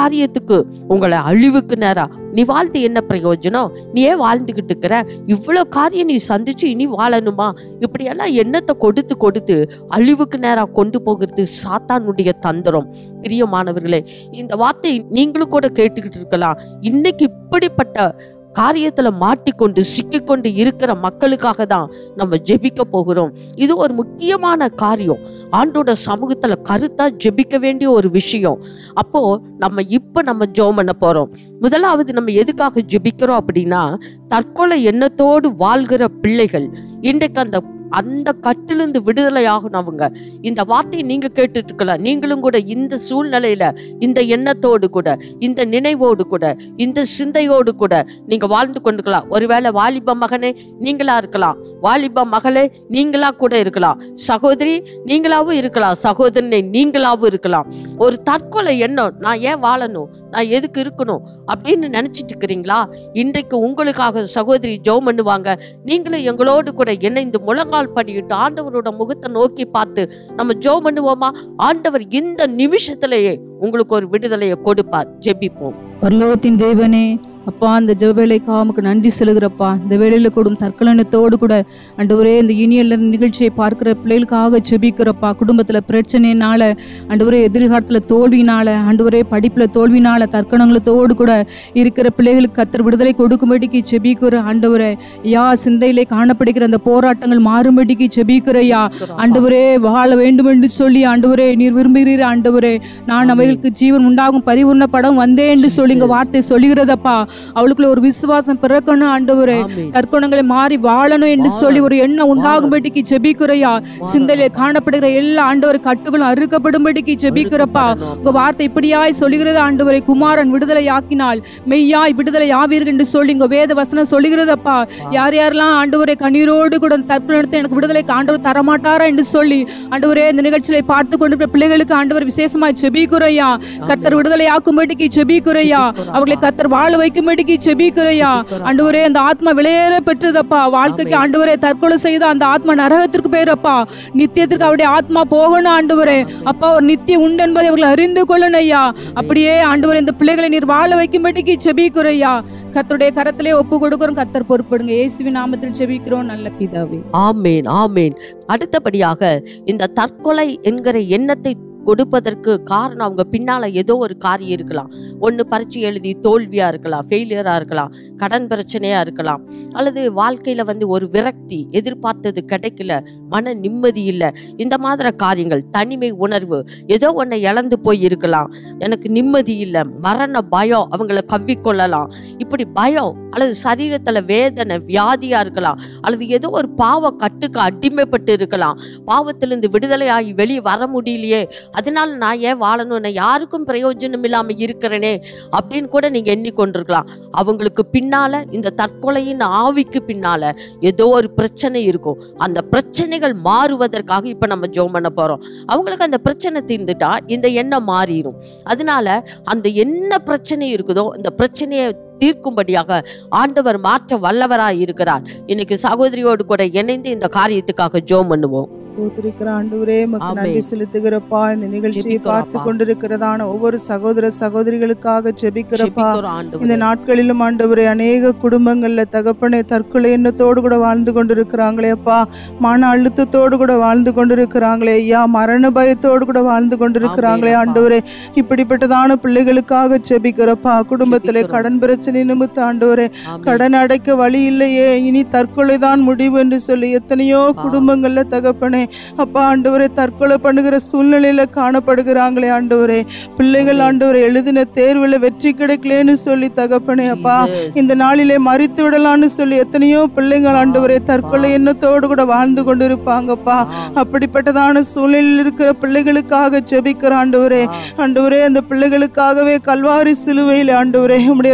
காரியத்துக்கு உங்களை அழிவுக்கு நேரா நீ வாழ்ந்து என்ன பிரயோஜனம், நீ ஏன் வாழ்ந்துகிட்டு இருக்கிற, இவ்வளவு காரியம் நீ சந்திச்சு இனி வாழணுமா, இப்படி எல்லாம் எண்ணத்தை கொடுத்து கொடுத்து அழிவுக்கு நேரா கொண்டு போகிறது சாத்தானுடைய தந்திரம். பிரியமானவர்களே, இந்த வார்த்தை நீங்களும் கூட கேட்டுக்கிட்டு இருக்கலாம். இன்னைக்கு இப்படிப்பட்ட காரியத்துல மாட்டிக்கொண்டு சிக்கிக்கொண்டு இருக்கிற மக்களுக்காக தான் நம்ம ஜெபிக்க போகிறோம். இது ஒரு முக்கியமான காரியம், ஆண்டோட சமூகத்துல கருத்தா ஜெபிக்க வேண்டிய ஒரு விஷயம். அப்போ நம்ம இப்ப நம்ம ஜெபம் பண்ண போறோம். முதலாவது நம்ம எதுக்காக ஜெபிக்கிறோம் அப்படின்னா, தற்கொலை எண்ணத்தோடு வாழ்கிற பிள்ளைகள் இன்றைக்கு அந்த அந்த கட்டிலிருந்து விடுதலை ஆகணுங்க. இந்த வார்த்தையை நீங்க கேட்டுட்டு இருக்கலாம். நீங்களும் கூட இந்த சூழ்நிலையில இந்த எண்ணத்தோடு கூட இந்த நினைவோடு கூட இந்த சிந்தையோடு கூட நீங்க வாழ்ந்து கொண்டுக்கலாம். ஒருவேளை வாலிப மகனே நீங்களா இருக்கலாம், வாலிப மகளே நீங்களா கூட இருக்கலாம், சகோதரி நீங்களாவும் இருக்கலாம், சகோதரனை நீங்களாவும் இருக்கலாம். ஒரு தற்கொலை எண்ணம், நான் ஏன் வாழணும், நான் எதுக்கு இருக்கணும் அப்படின்னு நினைச்சிட்டு இருக்கிறீங்களா? இன்றைக்கு உங்களுக்காக சகோதரி ஜெபம் பண்ணுவாங்க. நீங்களும் எங்களோடு கூட இணைந்து முழங்கால் படியிட்டு ஆண்டவரோட முகத்தை நோக்கி பார்த்து நம்ம ஜெபம் பண்ணுவோமா? ஆண்டவர் இந்த நிமிஷத்திலேயே உங்களுக்கு ஒரு விடுதலையை கொடுப்பார். ஜெபிப்போம். பரலோகத்தின் தேவனே, அப்பா, இந்த ஜெப வேலைக்காக உமக்கு நன்றி செலுகிறப்பா. இந்த வேலையில கூடும் தற்கொலைத்தோடு கூட ஆண்டவரே இந்த இனிய நிகழ்ச்சியை பார்க்கிற பிள்ளைகளுக்காக ஜெபிக்கிறப்பா. குடும்பத்துல பிரச்சனையினால, ஆண்டவரே எதிர்காலத்துல தோல்வினால, ஆண்டவரே படிப்புல தோல்வினால, தற்கொலைகளத்தோடு கூட இருக்கிற பிள்ளைகளுக்கு கர்த்தர் விடுதலை கொடுக்கும்படிக்கு ஜெபிக்கிற ஆண்டவரே. யா சிந்தையிலே காணப்படுகிற அந்த போராட்டங்கள் மாறும்படிக்கு ஜெபிக்கிறையா. ஆண்டவரே வாழ வேண்டும் என்று சொல்லி ஆண்டவரே நீர் விரும்புகிறீர். ஆண்டவரே நான் அவைகளுக்கு ஜீவன் உண்டாகும் பரிபூர்ண படம் வந்தேன் என்று சொல்லி இங்க வார்த்தை சொல்லுகிறதப்பா. அவளுக்குள்ள ஒரு விசுவாசம் பிறக்கணும் ஆண்டவரே. தற்கொணங்களை மாறி வாழணும் என்று சொல்லி ஒரு எண்ணம் உண்டாகும்படிக்கு ஜெபிக்கிறையா. சிந்தையிலே காணப்படுகிற எல்லா ஆண்டவர் கட்டுகளும் அறுக்கப்படும்படிக்கு ஜெபிக்கிறப்பா. உங்க வார்த்தை இப்படியாய் சொல்லுகிறது ஆண்டவரே. குமாரன் விடுதலை ஆக்கினால் மெய்யாய் விடுதலை ஆவீர்கள் என்று சொல்லி இங்க வேத வசனம் சொல்லுகிறதப்பா. யார் யாரெல்லாம் ஆண்டவரை கண்ணீரோடு கூட தற்கொலை எனக்கு விடுதலை ஆண்டவர் தரமாட்டாரா என்று சொல்லி ஆண்டவரே இந்த நிகழ்ச்சியை பார்த்து கொண்டிருக்கிற பிள்ளைகளுக்கு ஆண்டவர் விசேஷமாய் ஜெபிக்கிறையா. கர்த்தர் விடுதலை ஆக்கும்படிக்கு ஜெபிக்கிறையா. அவர்களை கர்த்தர் வாழ வைக்கும் ஜெபிக்கிறையா. ஆண்டவரே அந்த ஆத்மா விலையேற பெற்றதப்பா. வாழ்க்கைக்கு ஆண்டவரே தற்கொலை செய்த அந்த ஆத்மா நரகத்திற்கு போயிரப்பா. நித்தியத்திற்கு அவருடைய ஆத்மா போகணும் ஆண்டவரே. அப்பா ஒரு நித்தியம் உண்டு என்பதை அவர்கள் அறிந்து கொள்ளணும் ஐயா. அப்படியே ஆண்டவரே இந்த பிள்ளைகளை நீர் வாழ வைக்கும்படிக்கு ஜெபிக்கிறையா. கர்த்தருடைய கரத்திலே ஒப்பு கொடுக்கிறோம். கர்த்தர் பொறுப்படுங்க. இயேசுவின் நாமத்தில் ஜெபிக்கிறோம் நல்ல பிதாவே. ஆமேன், ஆமேன். அடுத்தபடியாக இந்த தற்கொலை என்கிற எண்ணத்தை கொடுப்பதற்கு காரணம் அவங்க பின்னால ஏதோ ஒரு காரியம் இருக்கலாம். ஒன்று பரீட்சை எழுதி தோல்வியா இருக்கலாம், ஃபெயிலியரா இருக்கலாம், கடன் பிரச்சனையா இருக்கலாம், அல்லது வாழ்க்கையில வந்து ஒரு விரக்தி, எதிர்பார்த்தது கிடைக்கல, மன நிம்மதி இல்லை, இந்த மாதிரி காரியங்கள், தனிமை உணர்வு, ஏதோ ஒன்றை இழந்து போய் இருக்கலாம், எனக்கு நிம்மதி இல்லை, மரண பயம் அவங்கள கவ்விக்கொள்ளலாம். இப்படி பயம் அல்லது சரீரத்துல வேதனை, வியாதியா இருக்கலாம், அல்லது ஏதோ ஒரு பாவ கட்டுக்கு அடிமைப்பட்டு இருக்கலாம். பாவத்திலிருந்து விடுதலை ஆகி வெளியே வர முடியலையே, அதனால நான் ஏன் வாழணும், யாருக்கும் பிரயோஜனம் இல்லாம இருக்கிறேனே அப்படின்னு கூட நீங்க எண்ணிக்கொண்டிருக்கலாம். அவங்களுக்கு பின்னால, இந்த தற்கொலையின் ஆவிக்கு பின்னால ஏதோ ஒரு பிரச்சனை இருக்கும். அந்த பிரச்சனைகள் மாறுவதற்காக இப்ப நம்ம ஜெபம் பண்ண போறோம். அவங்களுக்கு அந்த பிரச்சனை தீர்ந்துட்டா இந்த எண்ணம் மாறிடும். அதனால அந்த என்ன பிரச்சனை இருக்குதோ அந்த பிரச்சனையை தீர்க்கும்படியாக ஆண்டவர் மாற்ற வல்லவராய் இருக்கிறார். இன்னைக்கு சகோதரியோடு கூட இணைந்து இந்த காரியத்துக்காக ஜெபம் பண்ணுவோம். ஸ்தோத்திரிக்கிற ஆண்டவரே, உமக்கு நன்றி செலுத்துகிறப்பா. இந்த நிகழ்ச்சியை பார்த்து கொண்டிருக்கிறதான ஒவ்வொரு சகோதர சகோதரிகளுக்காக ஜெபிக்கிறப்பா. இந்த நாட்களிலும் ஆண்டவரே அநேக குடும்பங்கள்ல தகப்பனே தற்கொலை எண்ணத்தோடு கூட வாழ்ந்து கொண்டிருக்கிறாங்களே அப்பா. மன அழுத்தத்தோடு கூட வாழ்ந்து கொண்டிருக்கிறாங்களே ஐயா. மரண பயத்தோடு கூட வாழ்ந்து கொண்டிருக்கிறாங்களே ஆண்டவரே. இப்படிப்பட்டதான பிள்ளைகளுக்காக ஜெபிக்கிறப்பா. குடும்பத்திலே கடன் பிரச்சனை நிமித்த ஆண்டவரே, கடன் அடைக்க வழி இல்லையே, இனி தற்கொலை தான் முடிவு என்று சொல்லி எத்தனையோ குடும்பங்கள்ல தகப்பனே அப்பா ஆண்டவரே தற்கொலை பண்ணுகிற சூழ்நிலையில காணப்படுகிறாங்களே ஆண்டவரே. பிள்ளைகள் ஆண்டவரை எழுதின தேர்வுல வெற்றி கிடைக்கலன்னு சொல்லி தகப்பனே அப்பா இந்த நாளிலே மறித்து விடலான்னு சொல்லி எத்தனையோ பிள்ளைகள் ஆண்டவரே தற்கொலை எண்ணத்தோடு கூட வாழ்ந்து கொண்டிருப்பாங்கப்பா. அப்படிப்பட்டதான சூழ்நிலையில் இருக்கிற பிள்ளைகளுக்காக ஜெபிக்கிற ஆண்டவரே. ஆண்டவரே அந்த பிள்ளைகளுக்காகவே கல்வாரி சிலுவையில் ஆண்டவரே உம்முடைய ரத்தத்தை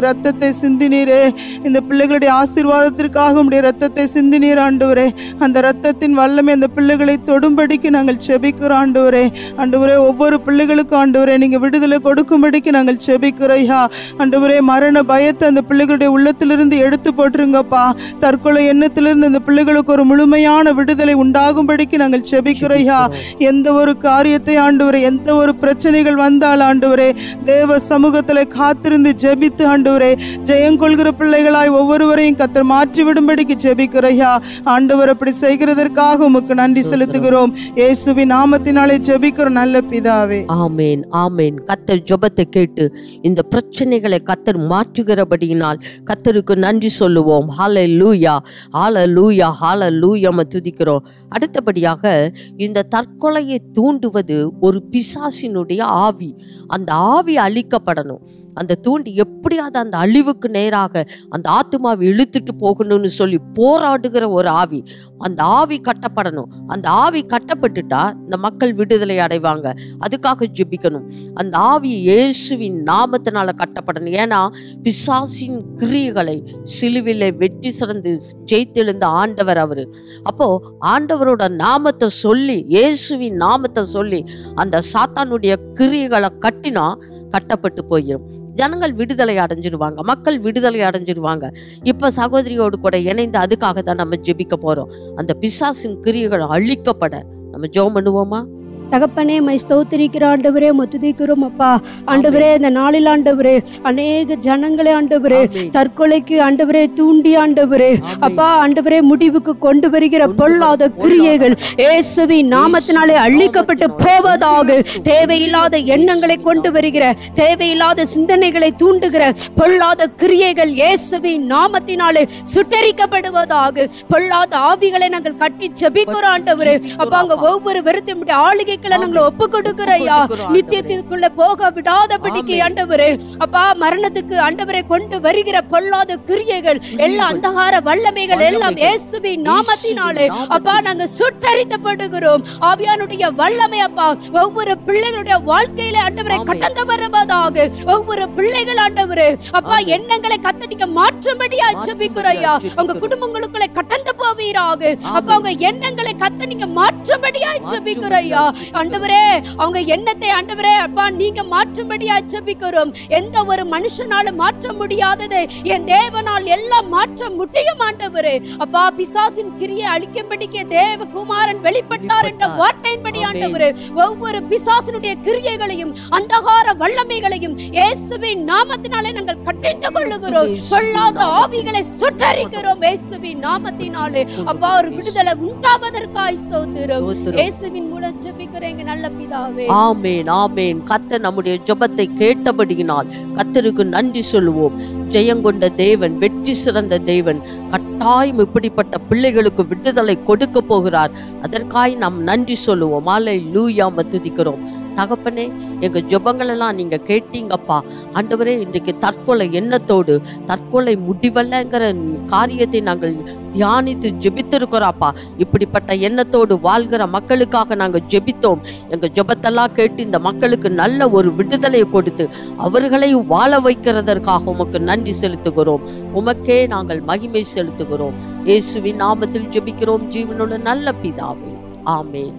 ரத்தத்தை சிந்தினீரே, இந்த பிள்ளைகளுடைய ஆசீர்வாதத்திற்காக உம்முடைய ரத்தத்தை சிந்தினீர் ஆண்டவரே. அந்த ரத்தத்தின் வல்லமை அந்த பிள்ளைகளை தொடும்படிக்கு நாங்கள் செபிக்கிறோம் ஆண்டவரே. ஆண்டவரே, ஒவ்வொரு பிள்ளைகளுக்கும் ஆண்டவரே நீங்க விடுதலை கொடுக்கும்படிக்கு நாங்கள் செபிக்கிறோம் ஐயா. ஆண்டவரே, மரண பயத்தை அந்த பிள்ளைகளுடைய உள்ளத்திலிருந்து எடுத்து போட்டுருங்கப்பா. தற்கொலை எண்ணத்திலிருந்து அந்த பிள்ளைகளுக்கு ஒரு முழுமையான விடுதலை உண்டாகும்படிக்கு நாங்கள் செபிக்கிறோம் ஐயா. எந்த ஒரு காரியத்தை ஆண்டவரே, எந்த ஒரு பிரச்சனைகள் வந்தால் ஆண்டவரே, தேவ சமூகத்தில் காத்திருந்து ஜெபித்து ஆண்டவரே ஜெயங்கொள்கிற பிள்ளைகளாய் ஒவ்வொருவரையும் கர்த்தர் மாற்றி விடும்படிக்கு ஜெபிக்கிறோம் ஐயா. ஆண்டவர் அப்படி செய்கிறதற்காக உமக்கு நன்றி செலுத்துகிறோம். இயேசுவின் நாமத்தினாலே ஜெபிக்கிறோம் நல்ல பிதாவே. ஆமேன் ஆமேன். கர்த்தர் ஜெபத்தை கேட்டு இந்த பிரச்சனைகளை கர்த்தர் மாற்றுகிறபடியினால் கர்த்தருக்கு நன்றி சொல்லுவோம். ஹல்லேலூயா ஹல்லேலூயா ஹல்லேலூயா துதிக்கிறோம். அடுத்தபடியாக இந்த தற்கொலையை தூண்டுவது ஒரு பிசாசினுடைய ஆவி. அந்த ஆவி அழிக்கப்படணும். அந்த தூண்டி எப்படியாவது அந்த அழிவுக்கு நேராக அந்த ஆத்துமாவை இழுத்துட்டு போகணும்னு சொல்லி போராடுகிற ஒரு ஆவி. அந்த ஆவி கட்டப்படணும். அந்த ஆவி கட்டப்பட்டுட்டா இந்த மக்கள் விடுதலை அடைவாங்க. அதுக்காக ஜெபிக்கணும். அந்த ஆவி இயேசுவின் நாமத்தினால கட்டப்படணும். ஏன்னா பிசாசின் கிரியைகளை சிலுவிலே வெற்றி சிறந்து ஜெயித்தெழுந்த ஆண்டவர் அவரு. அப்போ ஆண்டவரோட நாமத்தை சொல்லி, இயேசுவின் நாமத்தை சொல்லி அந்த சாத்தானுடைய கிரியைகளை கட்டினா கட்டப்பட்டு போயிடும். ஜனங்கள் விடுதலை அடைஞ்சிடுவாங்க, மக்கள் விடுதலை அடைஞ்சிடுவாங்க. இப்ப சகோதரியோடு கூட இணைந்து அதுக்காக தான் நம்ம ஜெபிக்க போறோம். அந்த பிசாசின் கிரியைகள் அழிக்கப்பட நம்ம ஜெபம் பண்ணுவோமா? தகப்பனே, மை ஸ்தோத்திரிக்கிற ஆண்டவரே, துதிக்கிறோம் அப்பா. ஆண்டவரே, இந்த நாளில் ஆண்டவரே அநேக ஜனங்களே ஆண்டவரே தற்கொலைக்கு ஆண்டவரே தூண்டி ஆண்டவரே அப்பா ஆண்டவரே முடிவுக்கு கொண்டு வருகிற பொல்லாத கிரியைகள் இயேசுவின் நாமத்தினாலே அழிக்கப்பட்டு போவதாக. தேவையில்லாத எண்ணங்களை கொண்டு வருகிற, தேவையில்லாத சிந்தனைகளை தூண்டுகிற பொல்லாத கிரியைகள் இயேசுவின் நாமத்தினாலே சுட்டரிக்கப்படுவதாக. பொல்லாத ஆவிகளை நாங்கள் கட்டி ஜெபிக்கிறோம் ஆண்டவரே. அப்பா, அங்க ஒவ்வொரு வருத்தம் ஆளுகை ஒப்பு கொடுக்கிறையா, நித்தியத்திற்குள்ள போக விடாதபடிக்கு ஆண்டவரே அப்பா மரணத்துக்கு ஆண்டவரை கொண்டு வருகிற பொல்லாத கிரியைகள் எல்லா அந்தகார வல்லமைகள் எல்லாம் இயேசுவின் நாமத்தினாலே அப்பா நாங்க சுட்டரிக்கப்படுகிறோம். ஆவியானுடைய வல்லமை அப்பா ஒவ்வொரு பிள்ளைகளுடைய வாழ்க்கையில ஆண்டவரை கடந்து வருவதாக. ஒவ்வொரு பிள்ளைகள் ஆண்டவரே அப்பா எண்ணங்களை கத்தனிக்க மாற்றும்படியா ஜெபிக்கிறோம். அவங்க குடும்பங்களுக்குள்ள கடந்து போவீராக. அப்பா அவங்க எண்ணங்களை கத்தனிக்க மாற்றும்படியா ஜெபிக்கிறோம். ஆண்டவரே அவங்க எண்ணத்தை ஆண்டவரே அப்பா நீங்க மாற்றும்படியா ஜெபிக்கிறோம். எந்த ஒரு மனுஷனாலும் மாற்ற முடியாதது என் தேவனால் எல்லாம் மாற்ற முடியும் ஆண்டவரே. அப்பா பிசாசின் கிரியை அழிக்கும்படிக்கு தேவகுமாரன் வெளிப்பட்டார் என்ற வார்த்தையின்படி ஆண்டவரே ஒவ்வொரு பிசாசினுடைய கிரியைகளையும் அந்தகார வல்லமைகளையும் இயேசுவின் நாமத்தினாலே நாங்கள் கட்டிந்து கொள்ளுகிறோம். பொல்லாத ஆவிகளை சுட்டரிக்கிறோம் இயேசுவின் நாமத்தினாலே. அப்பா ஒரு விடுதலை உண்டாவதற்காக ஸ்தோத்திரம். இயேசுவின் மூலம் ஜெபிக்கிறேன் நல்ல பிதாவே. ஆமென் ஆமென். கர்த்தர் நம்முடைய ஜெபத்தை கேட்டபடியினால் கர்த்தருக்கு நன்றி சொல்லுவோம். ஜெயங்கொண்ட தேவன், வெற்றி சிறந்த தேவன் கட்டாயம் இப்படிப்பட்ட பிள்ளைகளுக்கு விடுதலை கொடுக்க போகிறார். அதற்காக நாம் நன்றி சொல்லுவோம். அல்லேலூயா துதிக்கிறோம். தகப்பனே, எங்க ஜெபங்கள் எல்லாம் நீங்க கேட்டீங்கப்பா. ஆண்டவரே, இன்றைக்கு தற்கொலை எண்ணத்தோடு தற்கொலை முடிவல்லங்கிற காரியத்தை நாங்கள் தியானித்து ஜெபித்திருக்கிறோம்ப்பா. இப்படிப்பட்ட எண்ணத்தோடு வாழ்கிற மக்களுக்காக நாங்க ஜெபித்தோம். எங்க ஜெபத்தெல்லாம் கேட்டு இந்த மக்களுக்கு நல்ல ஒரு விடுதலை கொடுத்து அவர்களை வாழ வைக்கிறதற்காக உமக்கு நன்றி செலுத்துகிறோம். உமக்கே நாங்கள் மகிமை செலுத்துகிறோம். இயேசுவின் நாமத்தில் ஜெபிக்கிறோம் ஜீவனுள்ள நல்ல பிதாவே. ஆமென்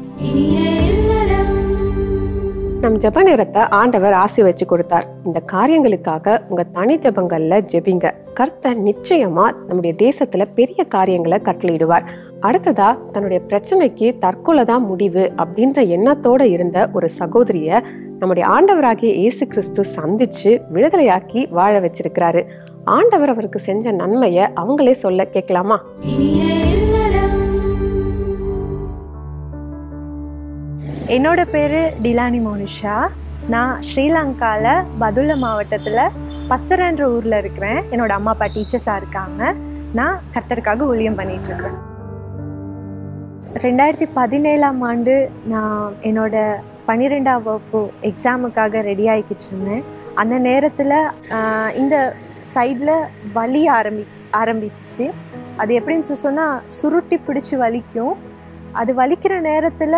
ஆமென். நம் ஜெப நேரத்தை ஆண்டவர் ஆசி வச்சு கொடுத்தார். இந்த காரியங்களுக்காக உங்க தனி ஜெபங்கள்ல ஜெபிங்க. கர்த்தர் நிச்சயமா நம்முடைய தேசத்துல பெரிய காரியங்களை கட்டளையிடுவார். அடுத்ததா தன்னுடைய பிரச்சனைக்கு தற்கொலை தான் முடிவு அப்படின்ற எண்ணத்தோட இருந்த ஒரு சகோதரிய நம்முடைய ஆண்டவராகிய இயேசு கிறிஸ்து சந்திச்சு விடுதலையாக்கி வாழ வச்சிருக்கிறாரு. ஆண்டவர் அவருக்கு செஞ்ச நன்மையை அவங்களே சொல்ல கேட்கலாமா? என்னோட பேர் டிலானி மோனிஷா. நான் ஸ்ரீலங்காவில் பதுல்ல மாவட்டத்தில் பசரன்ற ஊரில் இருக்கிறேன். என்னோட அம்மா அப்பா டீச்சர்ஸாக இருக்காங்க. நான் கர்த்தருக்காக ஊழியம் பண்ணிகிட்ருக்கேன். ரெண்டாயிரத்தி பதினேழாம் ஆண்டு நான் என்னோட பன்னிரெண்டாம் வகுப்பு எக்ஸாமுக்காக ரெடி ஆகிக்கிட்டு இருந்தேன். அந்த நேரத்தில் இந்த சைடில் வலி ஆரம்பி ஆரம்பிச்சிச்சு. அது எப்படின்னு சொன்னால் சுருட்டி பிடிச்சி வலிக்கும். அது வலிக்கிற நேரத்தில்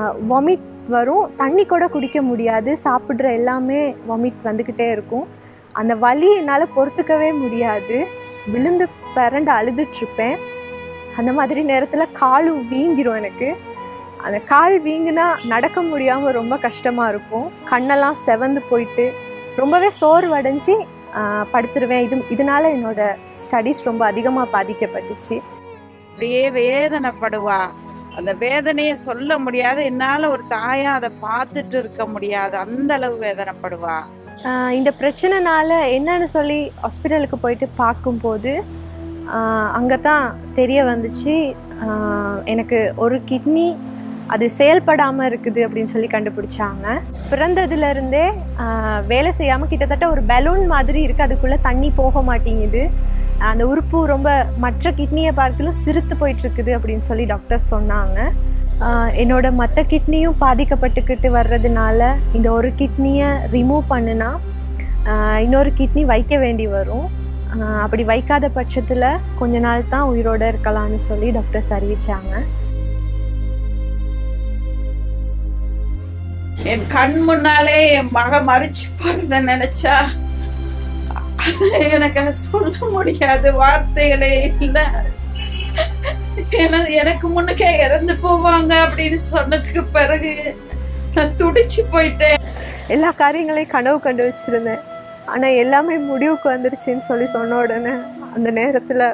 வாமிட் வரும். தண்ணி கூட குடிக்க முடியாது. சாப்பிட்ற எல்லாமே வாமிட் வந்துக்கிட்டே இருக்கும். அந்த வலி என்னால் பொறுத்துக்கவே முடியாது. விழுந்து பிறண்டு அழுதுட்ருப்பேன். அந்த மாதிரி நேரத்தில் காலும் வீங்கிரும். எனக்கு அந்த கால் வீங்கினா நடக்க முடியாமல் ரொம்ப கஷ்டமாக இருக்கும். கண்ணெல்லாம் செவந்து போயிட்டு ரொம்பவே சோர்வடைஞ்சி படுத்துருவேன். இது இதனால என்னோட ஸ்டடீஸ் ரொம்ப அதிகமாக பாதிக்கப்பட்டுச்சு. அப்படியே வேதனைப்படுவா. அந்த வேதனையை சொல்ல முடியாது. என்னால் ஒரு தாயாக அதை பார்த்துட்டு இருக்க முடியாது. அந்த அளவு வேதனைப்படுவா. இந்த பிரச்சனைனால என்னன்னு சொல்லி ஹாஸ்பிட்டலுக்கு போயிட்டு பார்க்கும்போது அங்கே தான் தெரிய வந்துச்சு, எனக்கு ஒரு கிட்னி அது செயல்படாமல் இருக்குது அப்படின்னு சொல்லி கண்டுபிடிச்சாங்க. பிறந்ததுலேருந்தே வேலை செய்யாமல் கிட்டத்தட்ட ஒரு பலூன் மாதிரி இருக்குது, அதுக்குள்ளே தண்ணி போக மாட்டேங்குது. அந்த உறுப்பு ரொம்ப மற்ற கிட்னியை பார்க்கலும் சிறுத்து போயிட்டுருக்குது அப்படின்னு சொல்லி டாக்டர்ஸ் சொன்னாங்க. என்னோட மற்ற கிட்னியும் பாதிக்கப்பட்டுக்கிட்டு வர்றதுனால இந்த ஒரு கிட்னியை ரிமூவ் பண்ணுனா இன்னொரு கிட்னி வைக்க வேண்டி வரும். அப்படி வைக்காத பட்சத்தில் கொஞ்ச நாள் தான் உயிரோடு இருக்கலாம்னு சொல்லி டாக்டர்ஸ் அறிவிச்சாங்க. என் கண் முன்னாலே என் மக மறிச்சு போறத நினைச்சா அது எனக்கு சொல்ல முடியாது, வார்த்தைகளே இல்லை. எனக்கு முன்னுக்கே இறந்து போவாங்க அப்படின்னு சொன்னதுக்கு பிறகு நான் துடிச்சு போயிட்டேன். எல்லா காரியங்களையும் கனவு கண்டு வச்சிருந்தேன், ஆனா எல்லாமே முடிவுக்கு வந்துருச்சுன்னு சொல்லி சொன்ன உடனே அந்த நேரத்துல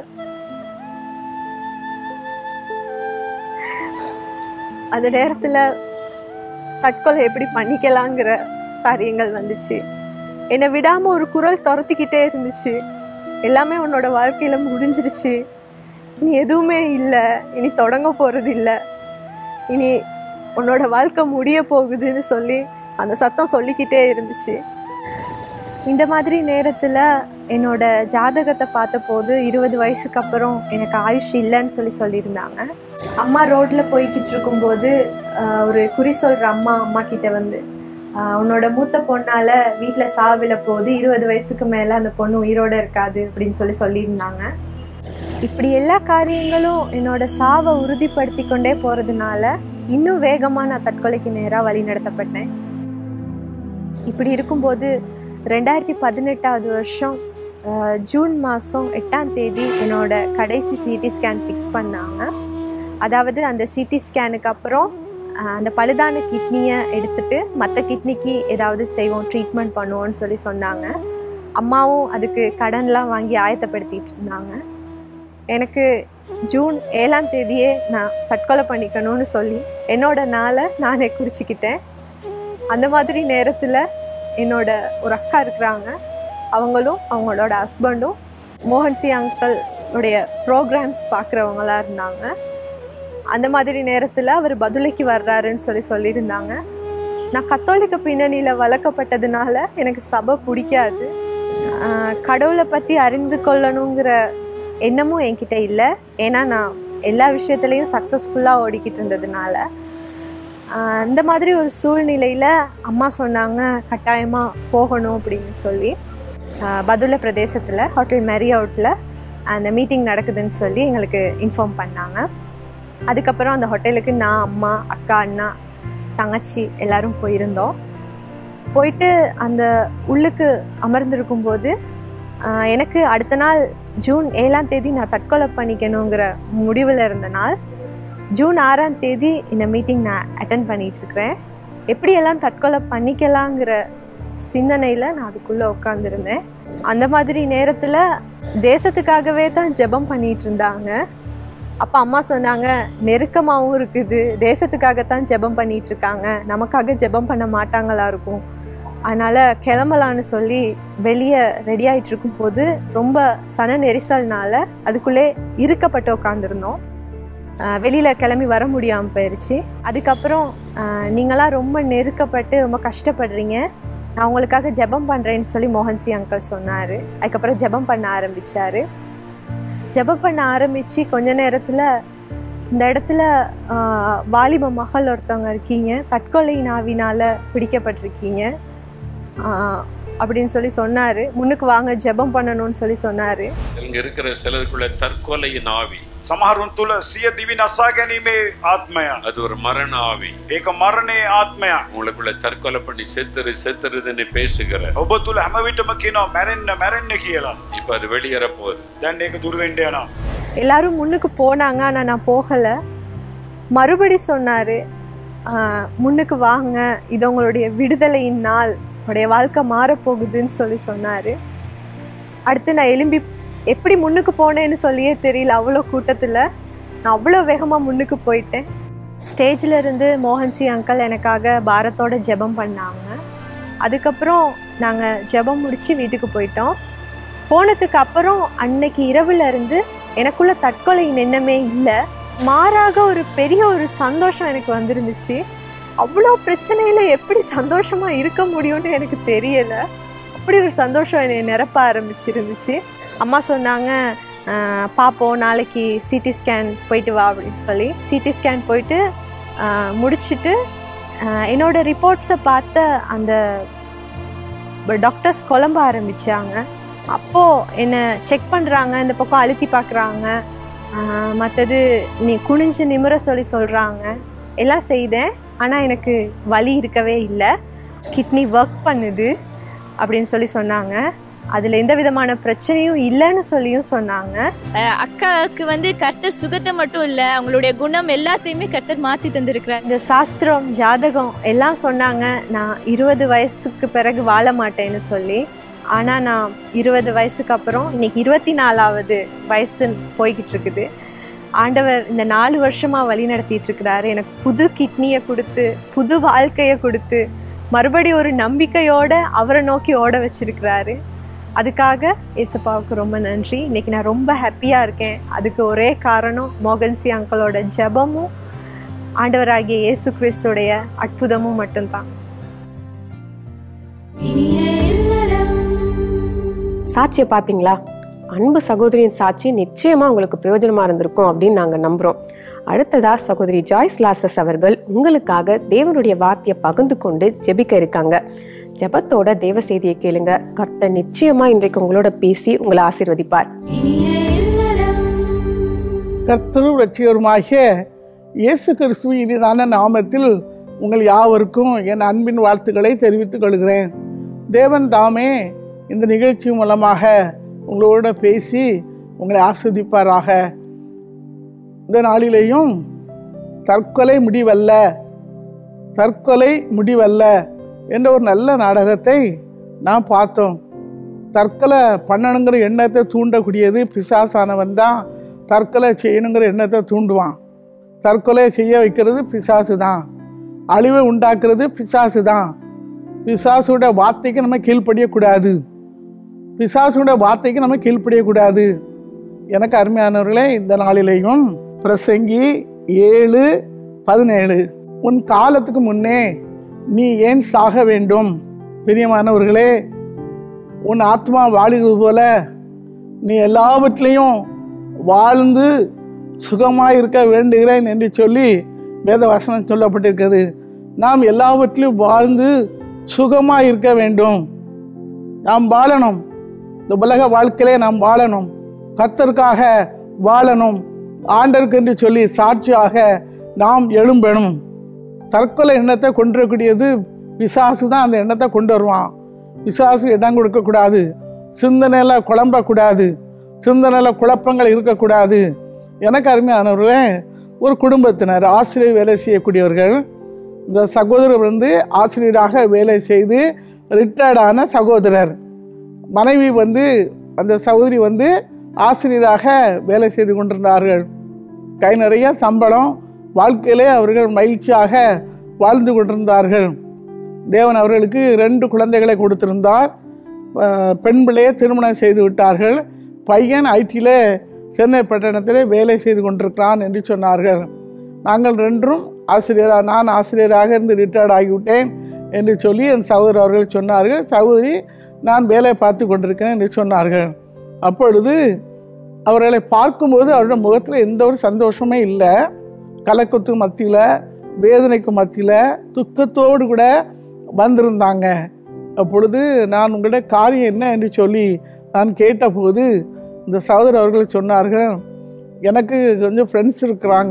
அந்த நேரத்துல தற்கொலை எப்படி பண்ணிக்கலாங்கிற காரியங்கள் வந்துச்சு. என்னை விடாம ஒரு குரல் துரத்திக்கிட்டே இருந்துச்சு, எல்லாமே உன்னோட வாழ்க்கையில முடிஞ்சிருச்சு, இனி எதுவுமே இல்லை, இனி தொடங்க போறது இல்லை, இனி உன்னோட வாழ்க்கை முடிய போகுதுன்னு சொல்லி அந்த சத்தம் சொல்லிக்கிட்டே இருந்துச்சு. இந்த மாதிரி நேரத்தில் என்னோட ஜாதகத்தை பார்த்தபோது இருபது வயசுக்கு அப்புறம் எனக்கு ஆயுஷ் இல்லைன்னு சொல்லி சொல்லியிருந்தாங்க. அம்மா ரோட்டில் போய்கிட்டு இருக்கும்போது ஒரு குறி சொல்கிற அம்மா அம்மா கிட்ட வந்து, உன்னோட மூத்த பொண்ணால் வீட்டில் சாவில போகுது, இருபது வயசுக்கு மேலே அந்த பொண்ணு உயிரோடு இருக்காது அப்படின்னு சொல்லி சொல்லியிருந்தாங்க. இப்படி எல்லா காரியங்களும் என்னோட சாவை உறுதிப்படுத்தி கொண்டே போகிறதுனால இன்னும் வேகமாக நான் தற்கொலைக்கு நேராக வழி நடத்தப்பட்டேன். இப்படி இருக்கும்போது ரெண்டாயிரத்தி பதினெட்டாவது வருஷம் ஜூன் மாதம் எட்டாம் தேதி என்னோட கடைசி சிடி ஸ்கேன் ஃபிக்ஸ் பண்ணாங்க. அதாவது அந்த சிடி ஸ்கேனுக்கு அப்புறம் அந்த பழுதான கிட்னியை எடுத்துட்டு மற்ற கிட்னிக்கு ஏதாவது செய்வோம், ட்ரீட்மெண்ட் பண்ணுவோம்னு சொல்லி சொன்னாங்க. அம்மாவும் அதுக்கு கடன்லாம் வாங்கி ஆயத்தப்படுத்திட்டு இருந்தாங்க. எனக்கு ஜூன் ஏழாம் தேதியே நான் தற்கொலை பண்ணிக்கணும்னு சொல்லி என்னோட நாளை நானே குறிச்சிக்கிட்டேன். அந்த மாதிரி நேரத்தில் என்னோட ஒரு அக்கா இருக்கிறாங்க, அவங்களும் அவங்களோட ஹஸ்பண்டும் மோகன்சி அங்கிள் உடைய ப்ரோக்ராம்ஸ் பார்க்குறவங்களா இருந்தாங்க. அந்த மாதிரி நேரத்தில் அவர் பதுளைக்கு வர்றாருன்னு சொல்லி சொல்லியிருந்தாங்க. நான் கத்தோலிக்க பின்னணியில் வளர்க்கப்பட்டதுனால எனக்கு சபை பிடிக்காது, கடவுளை பற்றி அறிந்து கொள்ளணுங்கிற எண்ணமும் என்கிட்ட இல்லை. ஏன்னா நான் எல்லா விஷயத்துலேயும் சக்ஸஸ்ஃபுல்லாக ஓடிக்கிட்டு இருந்ததுனால. இந்த மாதிரி ஒரு சூழ்நிலையில் அம்மா சொன்னாங்க கட்டாயமாக போகணும் அப்படின்னு சொல்லி. பதுளை பிரதேசத்தில் ஹோட்டல் மேரியாவுட்டில் அந்த மீட்டிங் நடக்குதுன்னு சொல்லி எங்களுக்கு இன்ஃபார்ம் பண்ணாங்க. அதுக்கப்புறம் அந்த ஹோட்டலுக்கு நான், அம்மா, அக்கா, அண்ணா, தங்கச்சி எல்லாரும் போயிருந்தோம். போயிட்டு அந்த உள்ளுக்கு அமர்ந்திருக்கும்போது எனக்கு அடுத்த நாள் ஜூன் ஏழாம் தேதி நான் தற்கொலை பண்ணிக்கணுங்கிற முடிவில் இருந்த நாள். ஜூன் ஆறாம் தேதி இந்த மீட்டிங் நான் அட்டென்ட் பண்ணிகிட்ருக்கிறேன். எப்படியெல்லாம் தற்கொலை பண்ணிக்கலாங்கிற சிந்தனையில் நான் அதுக்குள்ளே உட்காந்துருந்தேன். அந்த மாதிரி நேரத்தில் தேசத்துக்காகவே தான் ஜெபம் பண்ணிகிட்டு இருந்தாங்க. அப்போ அம்மா சொன்னாங்க, நெருக்கமாகவும் இருக்குது, தேசத்துக்காகத்தான் ஜெபம் பண்ணிகிட்ருக்காங்க, நமக்காக ஜெபம் பண்ண மாட்டாங்களா இருக்கும், அதனால் கிளம்பலான்னு சொல்லி வெளியே ரெடி ஆகிட்டு இருக்கும்போது ரொம்ப சன நெரிசல்னால அதுக்குள்ளே இருக்கப்பட்டு உட்காந்துருந்தோம். வெளியில் கிளம்பி வர முடியாமல் போயிடுச்சு. அதுக்கப்புறம் நீங்களாம் ரொம்ப நெருக்கப்பட்டு ரொம்ப கஷ்டப்படுறீங்க, நான் உங்களுக்காக ஜெபம் பண்ணுறேன்னு சொல்லி மோகன்சி அங்கிள் சொன்னார். அதுக்கப்புறம் ஜெபம் பண்ண ஆரம்பித்தார். ஜெபம் பண்ண ஆரம்பித்து கொஞ்ச நேரத்தில் இந்த இடத்துல வாலிப மகள் ஒருத்தவங்க இருக்கீங்க, தற்கொலை நாவினால் பிடிக்கப்பட்டிருக்கீங்க, அப்படின்னு சொல்லி சொன்னாரு. முன்னுக்கு வாங்க ஜெபம் பண்ணணும்னு சொல்லி சொன்னாரு. இங்க இருக்கிற சிலருக்குள்ள தற்கொலையின் ஆவி, සමහරුන් තුල සිය දිවි නසා ගැනීමේ ආත්මය, அது ஒரு மரண ஆவி. ඒක මරණයේ ආත්මය. உங்களுக்குள்ள தற்கொலை பண்ணி செத்துரு செத்துருதுன்னு பேசுகிற ඔබ තුල හැම විටම කියනවා මැරෙන්න මැරෙන්න කියලා. இப்ப அது வெளியேற போகுது. දැන් ඒක දුර වෙන්න යනවා. எல்லாரும் முன்னுக்கு போனாங்க, ஆனா நான் போகல. மறுபடி சொன்னாரு, முன்னுக்கு வாங்க, இது உங்களுடைய விடுதலையின் நாள், உங்களுடைய வாழ்க்கை மாறப்போகுதுன்னு சொல்லி சொன்னாரு. அடுத்து நான் எலும்பி எப்படி முன்னுக்கு போனேன்னு சொல்லியே தெரியல. அவ்வளோ கூட்டத்தில் நான் அவ்வளோ வேகமாக முன்னுக்கு போயிட்டேன். ஸ்டேஜில் இருந்து மோகன்சி அங்கிள் எனக்காக பாரத்தோட ஜெபம் பண்ணாங்க. அதுக்கப்புறம் நாங்கள் ஜெபம் முடித்து வீட்டுக்கு போயிட்டோம். போனதுக்கு அப்புறம் அன்னைக்கு இரவுல இருந்து எனக்குள்ள தற்கொலை எண்ணமே இல்லை. மாறாக ஒரு பெரிய ஒரு சந்தோஷம் எனக்கு வந்துருந்துச்சு. அவ்வளோ பிரச்சனையில் எப்படி சந்தோஷமாக இருக்க முடியும்னு எனக்கு தெரியலை. அப்படி ஒரு சந்தோஷம் என்னை நிரப்ப ஆரம்பிச்சிருந்துச்சு. அம்மா சொன்னாங்க, பார்ப்போம் நாளைக்கு சிடி ஸ்கேன் போயிட்டு வா அப்படின்னு சொல்லி. சிடி ஸ்கேன் போயிட்டு முடிச்சுட்டு என்னோடய ரிப்போர்ட்ஸை பார்த்த அந்த டாக்டர்ஸ் குழம்ப ஆரம்பித்தாங்க. அப்போது என்னை செக் பண்ணுறாங்க, இந்த பக்கம் அழுத்தி பார்க்குறாங்க, மற்றது நீ குனிஞ்சு நிமிர சொல்லி சொல்கிறாங்க. எல்லாம் செய்தேன், ஆனால் எனக்கு வலி இருக்கவே இல்லை. கிட்னி ஒர்க் பண்ணுது அப்படின்னு சொல்லி சொன்னாங்க. அதில் எந்த விதமான பிரச்சனையும் இல்லைன்னு சொல்லியும் சொன்னாங்க. அக்காவுக்கு வந்து கர்த்தர் சுகத்தை மட்டும் இல்லை, அவங்களுடைய குணம் எல்லாத்தையுமே கர்த்தர் மாற்றி தந்திருக்கிறார். இந்த சாஸ்திரம் ஜாதகம் எல்லாம் சொன்னாங்க நான் இருபது வயசுக்கு பிறகு வாழ மாட்டேன்னு சொல்லி. ஆனால் நான் இருபது வயசுக்கு அப்புறம் இன்னைக்கு இருபத்தி நாலாவது வயசு போய்கிட்டு இருக்குது. ஆண்டவர் இந்த நாலு வருஷமாக வழி நடத்திட்டு இருக்கிறாரு. எனக்கு புது கிட்னியை கொடுத்து புது வாழ்க்கையை கொடுத்து மறுபடியும் ஒரு நம்பிக்கையோட அவரை நோக்கி ஓட வச்சிருக்கிறாரு. அதுக்காக ஏசப்பாவுக்கு ரொம்ப நன்றி. இன்னைக்கு நான் ரொம்ப ஹாப்பியாக இருக்கேன். அதுக்கு ஒரே காரணம் மோகன்சி அங்கிளோட ஜெபமும் ஆண்டவராகிய இயேசு கிறிஸ்துடைய அற்புதமும் மட்டும்தான். சாட்சியை பார்த்தீங்களா? அன்பு சகோதரியின் சாட்சி நிச்சயமா உங்களுக்கு பிரயோஜனமா இருந்திருக்கும் அப்படின்னு நாங்க நம்புறோம். அடுத்ததா சகோதரி ஜாய்ஸ் லாசஸ் அவர்கள் உங்களுக்காக தேவனுடைய வார்த்தையை பகிர்ந்து கொண்டு ஜெபிக்க இருக்காங்க. ஜெபத்தோட தேவ செய்தியை கேளுங்க. கர்த்தர் நிச்சயமா இன்றைக்கு உங்களோட பேசி உங்களை ஆசீர்வதிப்பார். கர்த்தரும் இரட்சகருமாகிய இயேசு கிறிஸ்துவின் இனிதான நாமத்தில் உங்கள் யாவருக்கும் என் அன்பின் வாழ்த்துக்களை தெரிவித்துக் கொள்கிறேன். தேவன் தாமே இந்த நிகழ்ச்சி மூலமாக உங்களோட பேசி உங்களை ஆஸ்வதிப்பாராக. இந்த நாளிலேயும் தற்கொலை முடிவல்ல, தற்கொலை முடிவல்ல என்ற ஒரு நல்ல நாடகத்தை நாம் பார்த்தோம். தற்கொலை பண்ணணுங்கிற எண்ணத்தை தூண்டக்கூடியது பிசாசானவன் தான். தற்கொலை செய்யணுங்கிற எண்ணத்தை தூண்டுவான். தற்கொலை செய்ய வைக்கிறது பிசாசு தான். அழிவை உண்டாக்குறது பிசாசு தான். பிசாசுட வார்த்தைக்கு நம்ம கீழ்ப்படியக்கூடாது. பிசாசுட வார்த்தைக்கு நம்ம கீழ்ப்படியக்கூடாது. எனக்கு அருமையானவர்களே, இந்த நாளிலேயும் பிரசங்கி ஏழு பதினேழு, உன் காலத்துக்கு முன்னே நீ ஏன் சாக வேண்டும்? பிரியமானவர்களே, உன் ஆத்மா வாழுகிறது போல நீ எல்லாவற்றிலையும் வாழ்ந்து சுகமாக இருக்க வேண்டுகிறேன் என்று சொல்லி வேத வசனம் சொல்லப்பட்டிருக்கிறது. நாம் எல்லாவற்றிலும் வாழ்ந்து சுகமாக இருக்க வேண்டும். நாம் வாழணும். இந்த உலக வாழ்க்கையிலே நாம் வாழணும். கர்த்தருக்காக வாழணும். ஆண்டருக்கு என்று சொல்லி சாட்சியாக நாம் எழும்பணும். தற்கொலை எண்ணத்தை கொண்டிருக்கக்கூடியது பிசாசு தான். அந்த எண்ணத்தை கொண்டு வருவான். பிசாசு இடம் கொடுக்கக்கூடாது. சிந்தனையில் குழம்பக்கூடாது. சிந்தனையில் குழப்பங்கள் இருக்கக்கூடாது. எனக்கு அருமையானவர்களே, ஒரு குடும்பத்தினர் ஆசிரியர் வேலை செய்யக்கூடியவர்கள். இந்த சகோதரர் வந்து ஆசிரியராக வேலை செய்து ரிட்டையர்டான சகோதரர். மனைவி வந்து அந்த சகோதரி வந்து ஆசிரியராக வேலை செய்து கொண்டிருந்தார்கள். கை நிறைய சம்பளம். வாழ்க்கையிலே அவர்கள் மகிழ்ச்சியாக வாழ்ந்து கொண்டிருந்தார்கள். தேவன் அவர்களுக்கு ரெண்டு குழந்தைகளை கொடுத்திருந்தார். பெண் பிள்ளையை திருமணம் செய்து விட்டார்கள். பையன் ஐடியில் சென்னை பட்டணத்திலே வேலை செய்து கொண்டிருக்கிறான் என்று சொன்னார்கள். நாங்கள் ரெண்டும் ஆசிரியராக நான் ஆசிரியராக இருந்து ரிட்டையர்ட் ஆகிவிட்டேன் என்று சொல்லி என் சகோதரர் அவர்கள் சொன்னார்கள். சகோதரி நான் வேலை பார்த்து கொண்டிருக்கேன் என்று சொன்னார்கள். அப்பொழுது அவர்களை பார்க்கும்போது அவருடைய முகத்தில் எந்த ஒரு சந்தோஷமே இல்லை. கலக்கத்துக்கு மத்தியில், வேதனைக்கு மத்தியில், துக்கத்தோடு கூட வந்திருந்தாங்க. அப்பொழுது நான் உங்களுடைய காரியம் என்ன என்று சொல்லி நான் கேட்டபோது இந்த சகோதரர் அவர்கள் சொன்னார்கள், எனக்கு கொஞ்சம் ஃப்ரெண்ட்ஸ் இருக்கிறாங்க,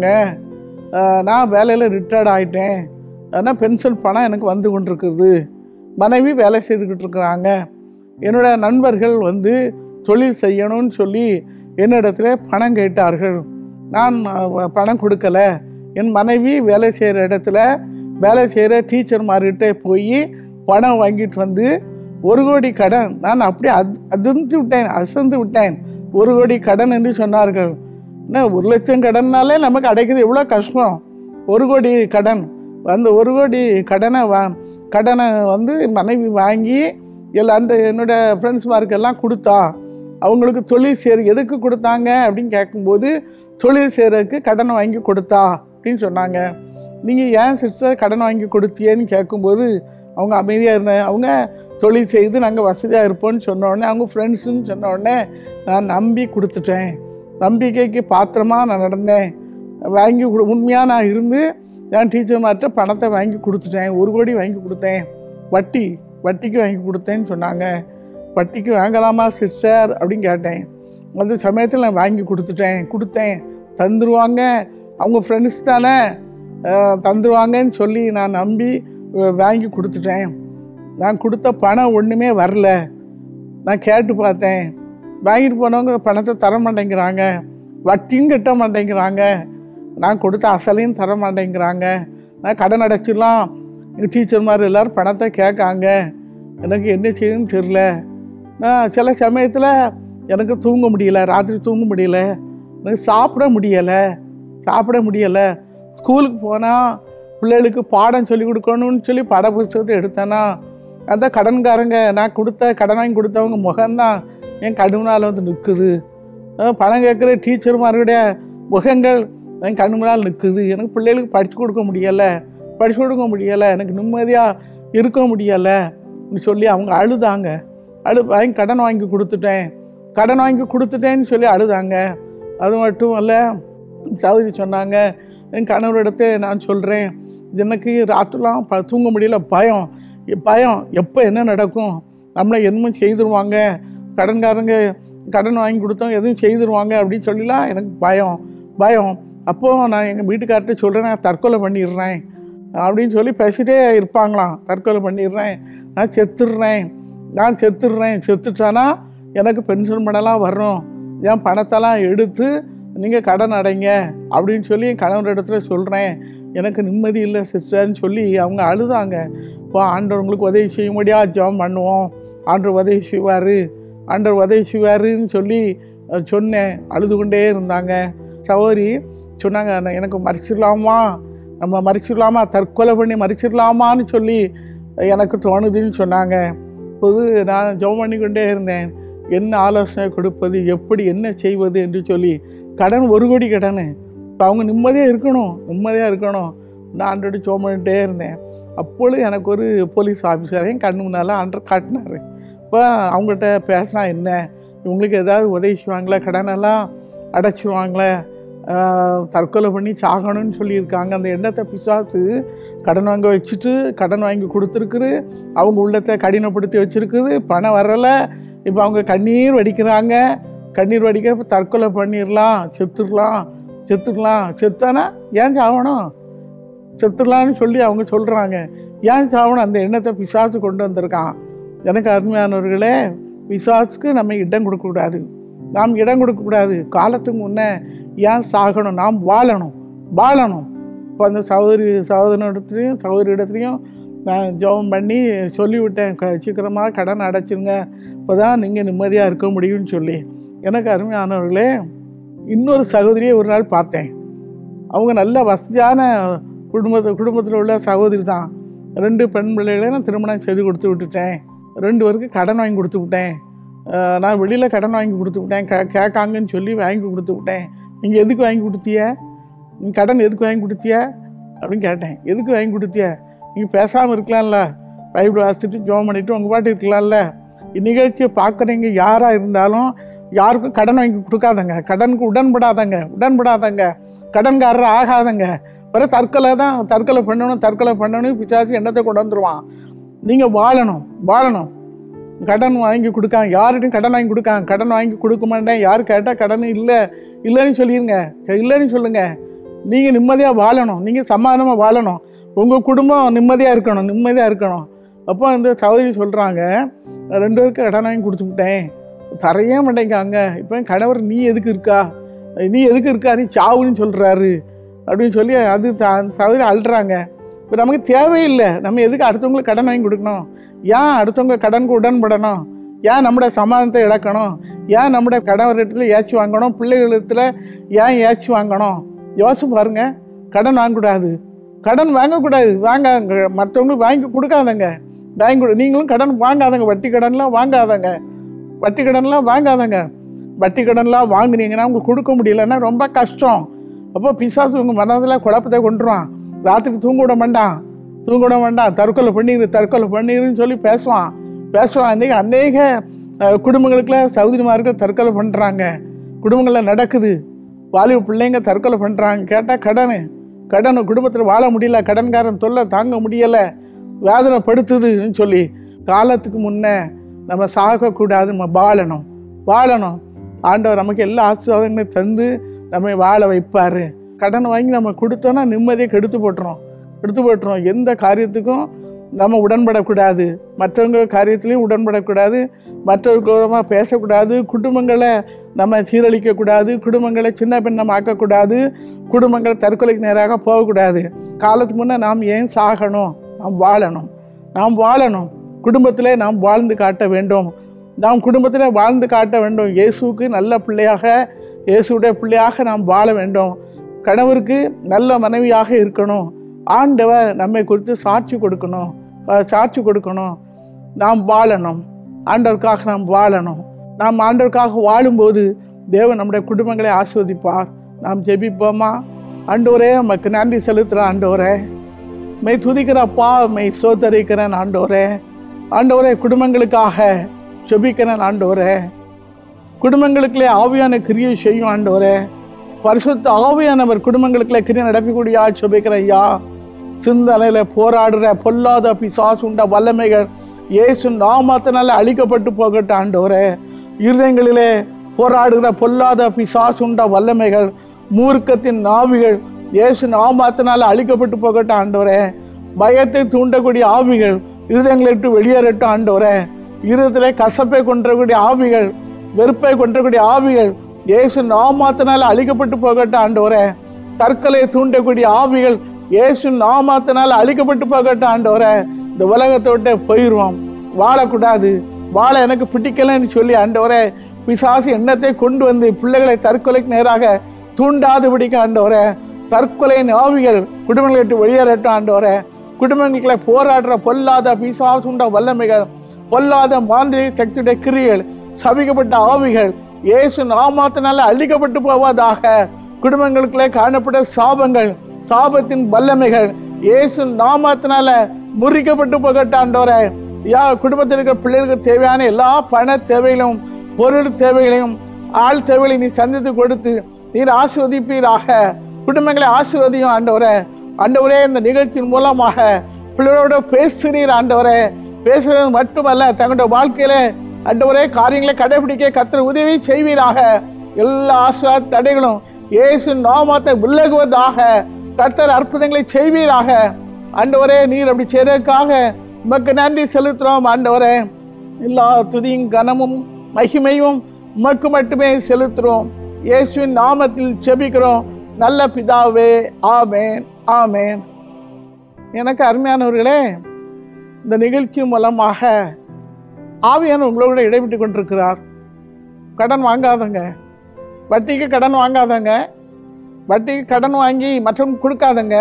நான் வேலையில் ரிட்டையர்ட் ஆகிட்டேன், ஆனால் பென்ஷன் பணம் எனக்கு வந்து கொண்டிருக்குது, மனைவி வேலை செய்துக்கிட்டு இருக்கிறாங்க, என்னோட நண்பர்கள் வந்து தொழில் செய்யணும்னு சொல்லி என்னிடத்துல பணம் கேட்டார்கள், நான் பணம் கொடுக்கல, என் மனைவி வேலை செய்கிற இடத்துல வேலை செய்கிற டீச்சர்மார்கிட்ட போய் பணம் வாங்கிட்டு வந்து ஒரு கோடி கடன், நான் அப்படியே அது அதிர்ந்து விட்டேன், அசந்து விட்டேன். ஒரு கோடி கடன் என்று சொன்னார்கள். என்ன ஒரு லட்சம் கடன்னாலே நமக்கு அடைக்கிறது எவ்வளோ கஷ்டம். ஒரு கோடி கடன், அந்த ஒரு கோடி கடனை வா கடனை வந்து மனைவி வாங்கி எல்லாம் அந்த என்னோடய ஃப்ரெண்ட்ஸ்மார்க்கெல்லாம் கொடுத்தா, அவங்களுக்கு தொழில் செய்கிற எதுக்கு கொடுத்தாங்க அப்படின்னு கேட்கும்போது தொழில் செய்கிறதுக்கு கடன் வாங்கி கொடுத்தா அப்படின்னு சொன்னாங்க. நீங்கள் ஏன் சிஸ்டர் கடன் வாங்கி கொடுத்தியேன்னு கேட்கும்போது அவங்க அமைதியாக இருந்தேன். அவங்க தொழில் செய்து நாங்கள் வசதியாக இருப்போம்னு சொன்ன உடனே, அவங்க ஃப்ரெண்ட்ஸுன்னு சொன்ன உடனே நான் நம்பி கொடுத்துட்டேன். நம்பிக்கைக்கு பாத்திரமாக நான் நடந்தேன். வாங்கி கொடு உண்மையாக நான் இருந்து என் டீச்சர்மார்கிட்ட பணத்தை வாங்கி கொடுத்துட்டேன். ஒரு கோடி வாங்கி கொடுத்தேன். வட்டி வட்டிக்கு வாங்கி கொடுத்தேன்னு சொன்னாங்க. வட்டிக்கு வாங்கலாமா சிஸ்டர் அப்படின்னு கேட்டேன். அந்த சமயத்தில் நான் வாங்கி கொடுத்துட்டேன் கொடுத்தேன் தந்துடுவாங்க, அவங்க ஃப்ரெண்ட்ஸ் தானே தந்துடுவாங்கன்னு சொல்லி நான் நம்பி வாங்கி கொடுத்துட்டேன். நான் கொடுத்த பணம் ஒன்றுமே வரல. நான் கேட்டு பார்த்தேன், வாங்கிட்டு போனவங்க பணத்தை தர மாட்டேங்கிறாங்க, வட்டியும் கட்ட மாட்டேங்கிறாங்க, நான் கொடுத்த அசலையும் தர மாட்டேங்கிறாங்க, நான் கடன் அடைச்சிடலாம், எங்கள் டீச்சர் மாதிரி எல்லோரும் பணத்தை கேட்காங்க, எனக்கு என்ன செய்யுதுன்னு தெரில. நான் சில சமயத்தில் எனக்கு தூங்க முடியலை, ராத்திரி தூங்க முடியலை, எனக்கு சாப்பிட முடியலை சாப்பிட முடியலை ஸ்கூலுக்கு போனால் பிள்ளைகளுக்கு பாடம் சொல்லி கொடுக்கணும்னு சொல்லி பாட புத்தகத்தை எடுத்தேன்னா அந்த கடன்காரங்க நான் கொடுத்த கடன் வாங்கி கொடுத்தவங்க முகம்தான் என் கடுமுனால் வந்து நிற்குது. பணம் கேட்குற டீச்சர்மாருடைய முகங்கள் என் கடுமுனால் நிற்குது. எனக்கு பிள்ளைகளுக்கு படித்து கொடுக்க முடியலை படித்து கொடுக்க முடியலை எனக்கு நிம்மதியாக இருக்க முடியலை சொல்லி அவங்க அழுதாங்க. அழு வாங்கி கடன் வாங்கி கொடுத்துட்டேன் கடன் வாங்கி கொடுத்துட்டேன்னு சொல்லி அழுதாங்க. அது மட்டும் அல்ல, சௌதரி சொன்னாங்க, என் கணவரிடத்தை நான் சொல்கிறேன், எனக்கு ராத்திரிலாம் ப தூங்க முடியல, பயம் பயம் எப்போ என்ன நடக்கும், நம்மளை எதுவும் செய்திருவாங்க, கடன்காரங்க கடன் வாங்கி கொடுத்தோம் எதுவும் செய்திருவாங்க அப்படின்னு சொல்லிலாம் எனக்கு பயம் பயம் அப்போது நான் எங்கள் வீட்டுக்கார்ட்ட சொல்கிறேன், நான் தற்கொலை பண்ணிடுறேன் அப்படின்னு சொல்லி பேசிகிட்டே இருப்பாங்களாம். தற்கொலை பண்ணிடுறேன், நான் செத்துடுறேன் நான் செத்துடுறேன் செத்துட்டானா எனக்கு பென்ஷன் பணம்லாம் வரும், என் பணத்தெல்லாம் எடுத்து நீங்கள் கடன் அடைங்க அப்படின்னு சொல்லி என் கணவர் இடத்துல சொல்கிறேன், எனக்கு நிம்மதி இல்லை சிஸ்டர்ன்னு சொல்லி அவங்க அழுதாங்க. இப்போ ஆண்டவர் உங்களுக்கு உதவி செய்ய முடியா, ஜெபம் பண்ணுவோம், ஆண்டவர் உதவி செய்வார் ஆண்டவர் உதவி செய்வாருன்னு சொல்லி சொன்னேன். அழுது கொண்டே இருந்தாங்க. சகோதரி சொன்னாங்க, எனக்கு மறிச்சிடலாமா நம்ம மறிச்சிடலாமா தற்கொலை பண்ணி மறிச்சிடலாமான்னு சொல்லி எனக்கு தோணுதுன்னு சொன்னாங்க. இப்போது நான் ஜெபம் பண்ணிக்கொண்டே இருந்தேன், என்ன ஆலோசனை கொடுப்பது, எப்படி என்ன செய்வது என்று சொல்லி. கடன் ஒரு கோடி கடன், இப்போ அவங்க நிம்மதியாக இருக்கணும் நிம்மதியாக இருக்கணும் நான் ஆண்டோடு ஜெபம் பண்ணிகிட்டே இருந்தேன். அப்பொழுது எனக்கு ஒரு போலீஸ் ஆஃபீஸரையும் கண்ணு முன்னால் ஆண்டர் காட்டினார். இப்போ அவங்கள்ட்ட பேசினா என்ன, இவங்களுக்கு ஏதாவது உதவி செய்வாங்களா, கடனெல்லாம் அடைச்சிடுவாங்களே, தற்கொலை பண்ணி சாகணும்னு சொல்லியிருக்காங்க. அந்த எண்ணத்தை பிசாசு கடன் வாங்க வச்சுட்டு கடன் வாங்கி கொடுத்துருக்குது, அவங்க உள்ளத்தை கடினப்படுத்தி வச்சுருக்குது, பணம் வரலை, இப்போ அவங்க கண்ணீர் வடிக்கிறாங்க. கண்ணீர் வடிக்க இப்போ தற்கொலை பண்ணிடலாம், செத்துடலாம் செத்துடலாம் செத்தானா ஏன் சாகணும், செத்துடலான்னு சொல்லி அவங்க சொல்கிறாங்க. ஏன் சாகணும், அந்த எண்ணத்தை பிசாசு கொண்டு வந்திருக்கான். எனக்கு அருமையானவர்களே, பிசாசுக்கு நம்ம இடம் கொடுக்கக்கூடாது, நாம் இடம் கொடுக்கக்கூடாது. காலத்துக்கு முன்னே ஏன் சாகணும், நாம் வாழணும் வாழணும் இப்போ அந்த சகோதரி சகோதரனிடத்துலையும் சகோதரி இடத்துலையும் நான் ஜெபம் பண்ணி சொல்லிவிட்டேன், க சீக்கிரமாக கடன் அடைச்சிருங்க, இப்போ தான் நீங்கள் நிம்மதியாக இருக்க முடியும்னு சொல்லி. எனக்கு அருமையானவர்களே, இன்னொரு சகோதரியை ஒரு நாள் பார்த்தேன். அவங்க நல்ல வசதியான குடும்பத்தை குடும்பத்தில் உள்ள சகோதரி தான். ரெண்டு பெண் பிள்ளைகளை நான் திருமணம் செய்து கொடுத்து விட்டுட்டேன், ரெண்டு பேருக்கு கடன் வாங்கி கொடுத்து விட்டேன். நான் வெளியில் கடன் வாங்கி கொடுத்து விட்டேன், க கேட்காங்கன்னு சொல்லி வாங்கி கொடுத்து விட்டேன். நீங்கள் எதுக்கு வாங்கி கொடுத்திய, நீங்கள் கடன் எதுக்கு வாங்கி கொடுத்திய அப்படின்னு கேட்டேன். எதுக்கு வாங்கி கொடுத்திய, நீங்கள் பேசாமல் இருக்கலாம்ல, பைபிள் வாசிச்சுட்டு ஜெபம் பண்ணிவிட்டு உங்கள் பாட்டு இருக்கலாம்ல. இந்நிகழ்ச்சியை பார்க்குறீங்க யாராக இருந்தாலும் யாருக்கும் கடன் வாங்கி கொடுக்காதங்க, கடனுக்கு உடன்படாதங்க உடன்படாதங்க கடன்காரர் ஆகாதங்க. பிறகு தற்கொலை தான், தற்கொலை பண்ணணும் தற்கொலை பண்ணணும் பிசாசு எண்ணத்தை கொண்டு வந்துடுவான். நீங்கள் வாழணும் வாழணும். கடன் வாங்கி கொடுக்காங்க, யார்கிட்டையும் கடன் வாங்கி கொடுக்காங்க. கடன் வாங்கி கொடுக்க மாட்டேன், யார் கேட்டால் கடன் இல்லை இல்லைன்னு சொல்லிடுங்க, இல்லைன்னு சொல்லுங்கள். நீங்கள் நிம்மதியாக வாழணும், நீங்கள் சமாதானமாக வாழணும், உங்கள் குடும்பம் நிம்மதியாக இருக்கணும், நிம்மதியாக இருக்கணும். அப்போ இந்த சகோதரி சொல்கிறாங்க, ரெண்டு பேருக்கு கடன் வாங்கி கொடுத்துக்கிட்டேன், தரையே மாட்டேங்காங்க. இப்போ கணவர் நீ எதுக்கு இருக்கா, நீ எதுக்கு இருக்கா, நீ சாவுன்னு சொல்கிறாரு அப்படின்னு சொல்லி அது சகோதரி அழுறாங்க. இப்போ நமக்கு தேவையில்லை, நம்ம எதுக்கு அடுத்தவங்களுக்கு கடன் வாங்கி கொடுக்கணும், ஏன் அடுத்தவங்க கடனுக்கு உடன்படணும், ஏன் நம்முடைய சமாதானத்தை இழக்கணும், ஏன் நம்முடைய கணவர் இடத்துல ஏச்சி வாங்கணும், பிள்ளைகள் இடத்துல ஏன் ஏச்சி வாங்கணும்? யோசிச்சு பாருங்க. கடன் வாங்கக்கூடாது, கடன் வாங்கக்கூடாது, வாங்க மற்றவங்களுக்கு வாங்கி கொடுக்காதங்க, வாங்கி கொடு. நீங்களும் கடன் வாங்காதங்க, வட்டி கடன்லாம் வாங்காதங்க, வட்டி கடன்லாம் வாங்காதங்க. வட்டி கடன்லாம் வாங்குனீங்கன்னா உங்களுக்கு கொடுக்க முடியலன்னா ரொம்ப கஷ்டம். அப்போ பிசாசு உங்கள் மனதில் குழப்பத்தை கொண்டுருவான், ராத்திரி தூங்க விட மாட்டான், தூங்க விட மாட்டான், தற்கொலை பண்ணிடு தற்கொலை பண்ணிடுன்னு சொல்லி பேசுவான் பேசுவான் அன்றைக்கி அநேக குடும்பங்களுக்குள்ள சகோதரிமார்கள் தற்கொலை பண்ணுறாங்க, குடும்பங்களில் நடக்குது. வாலிப பிள்ளைங்க தற்கொலை பண்ணுறாங்க. கேட்டால் கடன் கடன் குடும்பத்தில் வாழ முடியல, கடன்காரன் தொல்லை தாங்க முடியலை, வேதனைப்படுத்துதுன்னு சொல்லி. காலத்துக்கு முன்னே நம்ம சாகக்கூடாது, நம்ம வாழணும் வாழணும். ஆண்டவர் நமக்கு எல்லா ஆசீர்வாதங்களையும் தந்து நம்ம வாழ வைப்பார். கடன் வாங்கி நம்ம கொடுத்தோன்னா நிம்மதியை கெடுத்து போட்டுரும் எடுத்து போட்டுரும். எந்த காரியத்துக்கும் நம்ம உடன்படக்கூடாது, மற்றவங்க காரியத்துலேயும் உடன்படக்கூடாது, மற்றவர்களோட பேசக்கூடாது, குடும்பங்களை நம்ம சீரழிக்கக்கூடாது, குடும்பங்களை சின்ன பின்னம் ஆக்கக்கூடாது, குடும்பங்கள் தற்கொலைக்கு நேராக போகக்கூடாது. காலத்துக்கு முன்னே நாம் ஏன் சாகணும், நாம் வாழணும் நாம் வாழணும் குடும்பத்திலே நாம் வாழ்ந்து காட்ட வேண்டும், நாம் குடும்பத்திலே வாழ்ந்து காட்ட வேண்டும். இயேசுவுக்கு நல்ல பிள்ளையாக, இயேசுடைய பிள்ளையாக நாம் வாழ வேண்டும். கணவருக்கு நல்ல மனைவியாக இருக்கணும். ஆண்டவர் நம்மை குறித்து சாட்சி கொடுக்கணும் சாட்சி கொடுக்கணும் நாம் வாழணும், ஆண்டவருக்காக நாம் வாழணும். நாம் ஆண்டவருக்காக வாழும்போது தேவன் நம்முடைய குடும்பங்களை ஆசீர்வதிப்பார். நாம் ஜெபிப்போமா? ஆண்டவரே உமக்கு நன்றி செலுத்துகிறேன் ஆண்டவரே, மெய் துதிக்கிறப்பா, மெய் சோத்தரிக்கிறேன் ஆண்டவரே. ஆண்டவரே குடும்பங்களுக்காக ஜெபிக்கிறேன் ஆண்டவரே, குடும்பங்களுக்குள்ளே ஆவியான கிரியை செய்யும் ஆண்டவரே. பரிசுத்த ஆவியானவர் குடும்பங்களுக்குள்ளே கிரியை நடக்கக்கூடிய ஜெபிக்கிறேன் ஐயா. சிந்தனையில போராடுற பொல்லாத பிசாசு உண்ட வல்லமைகள் இயேசு நாமத்தினால அழிக்கப்பட்டு போகட்டும் ஆண்டவரே. இருதயங்களிலே போராடுகிற பொல்லாத பிசாசு உண்ட வல்லமைகள், மூர்க்கத்தின் நாவிகள் இயேசு நாமத்தினால அழிக்கப்பட்டு போகட்டும் ஆண்டவரே. பயத்தை தூண்டக்கூடிய ஆவிகள் இருதயங்களை விட்டு வெளியேறட்டும் ஆண்டவரே. இருதயத்திலே கசப்பை கொன்றக்கூடிய ஆவிகள், வெறுப்பை கொன்றக்கூடிய ஆவிகள் இயேசு நாமத்தினால அழிக்கப்பட்டு போகட்டும் ஆண்டவரே. தற்கொலையை தூண்டக்கூடிய ஆவிகள் இயேசு நாமத்தினால அழிக்கப்பட்டு போகட்டும் ஆண்டவரே. இந்த உலகத்தை விட்டு போயிடுவோம், வாழக்கூடாது, வாழ எனக்கு பிடிக்கலன்னு சொல்லி ஆண்டவரே பிசாசு எண்ணத்தை கொண்டு வந்து பிள்ளைகளை தற்கொலைக்கு நேராக தூண்டாது பிடிக்க ஆண்டவரே. தற்கொலையின் ஆவிகள் குடும்பங்களை விட்டு வெளியேறட்டும் ஆண்டவரே. குடும்பங்களுக்குள்ள போராடுற பொல்லாத பிசாசு உண்ட வல்லமைகள், பொல்லாத மாந்திரிக சக்தியுடைய கிரியைகள், சபிக்கப்பட்ட ஆவிகள் இயேசு நாமத்தினால அழிக்கப்பட்டு போவதாக. குடும்பங்களுக்குள்ளே காணப்பட்ட சாபங்கள், சாபத்தின் வல்லமைகள் இயேசு நாமத்தினால முறிக்கப்பட்டு போகட்டும் ஆண்டவரே. யா குடும்பத்தில் இருக்கிற பிள்ளைகளுக்கு தேவையான எல்லா பண தேவைகளையும், பொருள் தேவைகளையும், ஆள் தேவைகளையும் நீ சந்தித்து கொடுத்து நீர் ஆசீர்வதிப்பீராக. குடும்பங்களை ஆசீர்வதியும் ஆண்டவரே. ஆண்டவரே இந்த நிகழ்ச்சியின் மூலமாக பிள்ளைகளோட பேசுகிறீர் ஆண்டவரே. பேசுகிறது மட்டுமல்ல, தங்களுடைய வாழ்க்கையில ஆண்டவரே காரியங்களை கடைபிடிக்க கர்த்தர் உதவி செய்வீராக. எல்லா ஆசீர்வாத தடைகளும் இயேசு நாமத்தை விலகுவதாக. கர்த்தர் அற்புதங்களை செய்வீராக ஆண்டவரே. நீர் அப்படி செய்வதற்காக உமக்கு நன்றி செலுத்துறோம் ஆண்டவரே. எல்லா துதியும் கனமும் மகிமையும் உமக்கு மட்டுமே செலுத்துறோம். இயேசுவின் நாமத்தில் ஜெபிக்கிறோம் நல்ல பிதாவே, ஆமேன் ஆமேன். எனக்கு அருமையானவர்களே, இந்த நிகழ்ச்சி மூலமாக ஆவியானவர் உங்களோட இடைவிட்டு கொண்டிருக்கிறார். கடன் வாங்காதங்க, வட்டிக்கு கடன் வாங்காதங்க, வட்டிக்கு கடன் வாங்கி மற்றவங்க கொடுக்காதங்க.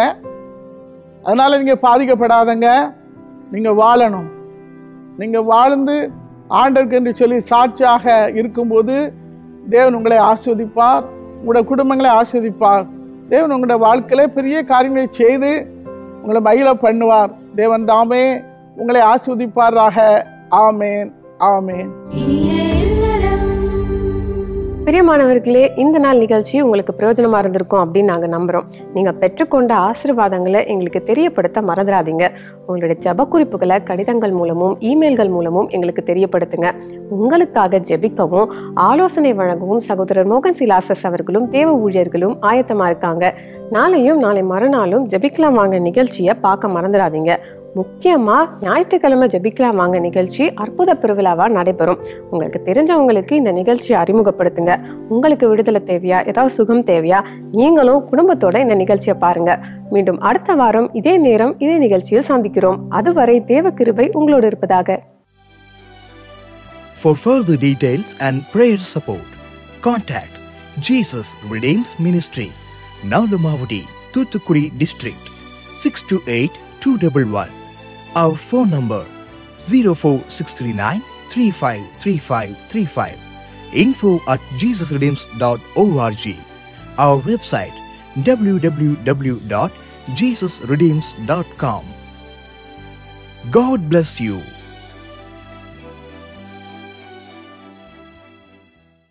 அதனால நீங்க பாதிக்கப்படாதங்க. நீங்க வாழணும். நீங்க வாழ்ந்து ஆண்டவருக்கு என்று சொல்லி சாட்சியாக இருக்கும்போது தேவன் உங்களை ஆசீர்வதிப்பார், உங்களுடைய குடும்பங்களை ஆசீர்வதிப்பார். தேவன் உங்களுடைய வாழ்க்கையில பெரிய காரியங்களை செய்து உங்களை மகிழ பண்ணுவார். தேவன் தாமே உங்களை ஆசீர்வதிப்பாராக. ஆமேன் ஆமேன். பிரியமானவர்களே, இந்த நாள் நிகழ்ச்சி உங்களுக்கு பிரயோஜனமா இருந்திருக்கும் அப்படின்னு நாங்க நம்புறோம். நீங்க பெற்றுக்கொண்ட ஆசீர்வாதங்களை எங்களுக்கு தெரியப்படுத்த மறந்துடாதீங்க. உங்களுடைய ஜெப குறிப்புகளை கடிதங்கள் மூலமும் இமெயில்கள் மூலமும் எங்களுக்கு தெரியப்படுத்துங்க. உங்களுக்காக ஜெபிக்கவும் ஆலோசனை வழங்கவும் சகோதரர் மோகன் சிலாசஸ் அவர்களும் தேவ ஊழியர்களும் ஆயத்தமா இருக்காங்க. நாளையும் நாளை மறுநாளும் ஜெபிக்கலாம் வாங்க நிகழ்ச்சியை பார்க்க மறந்துடாதீங்க. முக்கியமா ஞாயிற்றுக்கிழமை ஜெபிக்கலாம் வாங்க நிகழ்ச்சி அற்புத பெருவிழாவா நடைபெறும். உங்களுக்கு தெரிஞ்சவங்களுக்கு இந்த நிகழ்ச்சியை அறிமுகப்படுத்துங்க. உங்களுக்கு விடுதலை தேவையா, ஏதாவது சுகம் தேவையா, நீங்களும் குடும்பத்தோட இந்த நிகழ்ச்சியை பாருங்க. மீண்டும் அடுத்த வாரம் இதே நேரம் இதே நிகழ்ச்சியில் சந்திக்கிறோம். அதுவரை தேவ கிருபை உங்களோடு இருப்பதாக. For further details and prayer support, contact Jesus Redeems Ministries, Nalumavudi, Thuthukudi District, six two eight two one one. Our phone number zero four six three nine three five three five three five. Info at jesus redeems dot org. Our website w w w dot jesus redeems dot com. God bless you.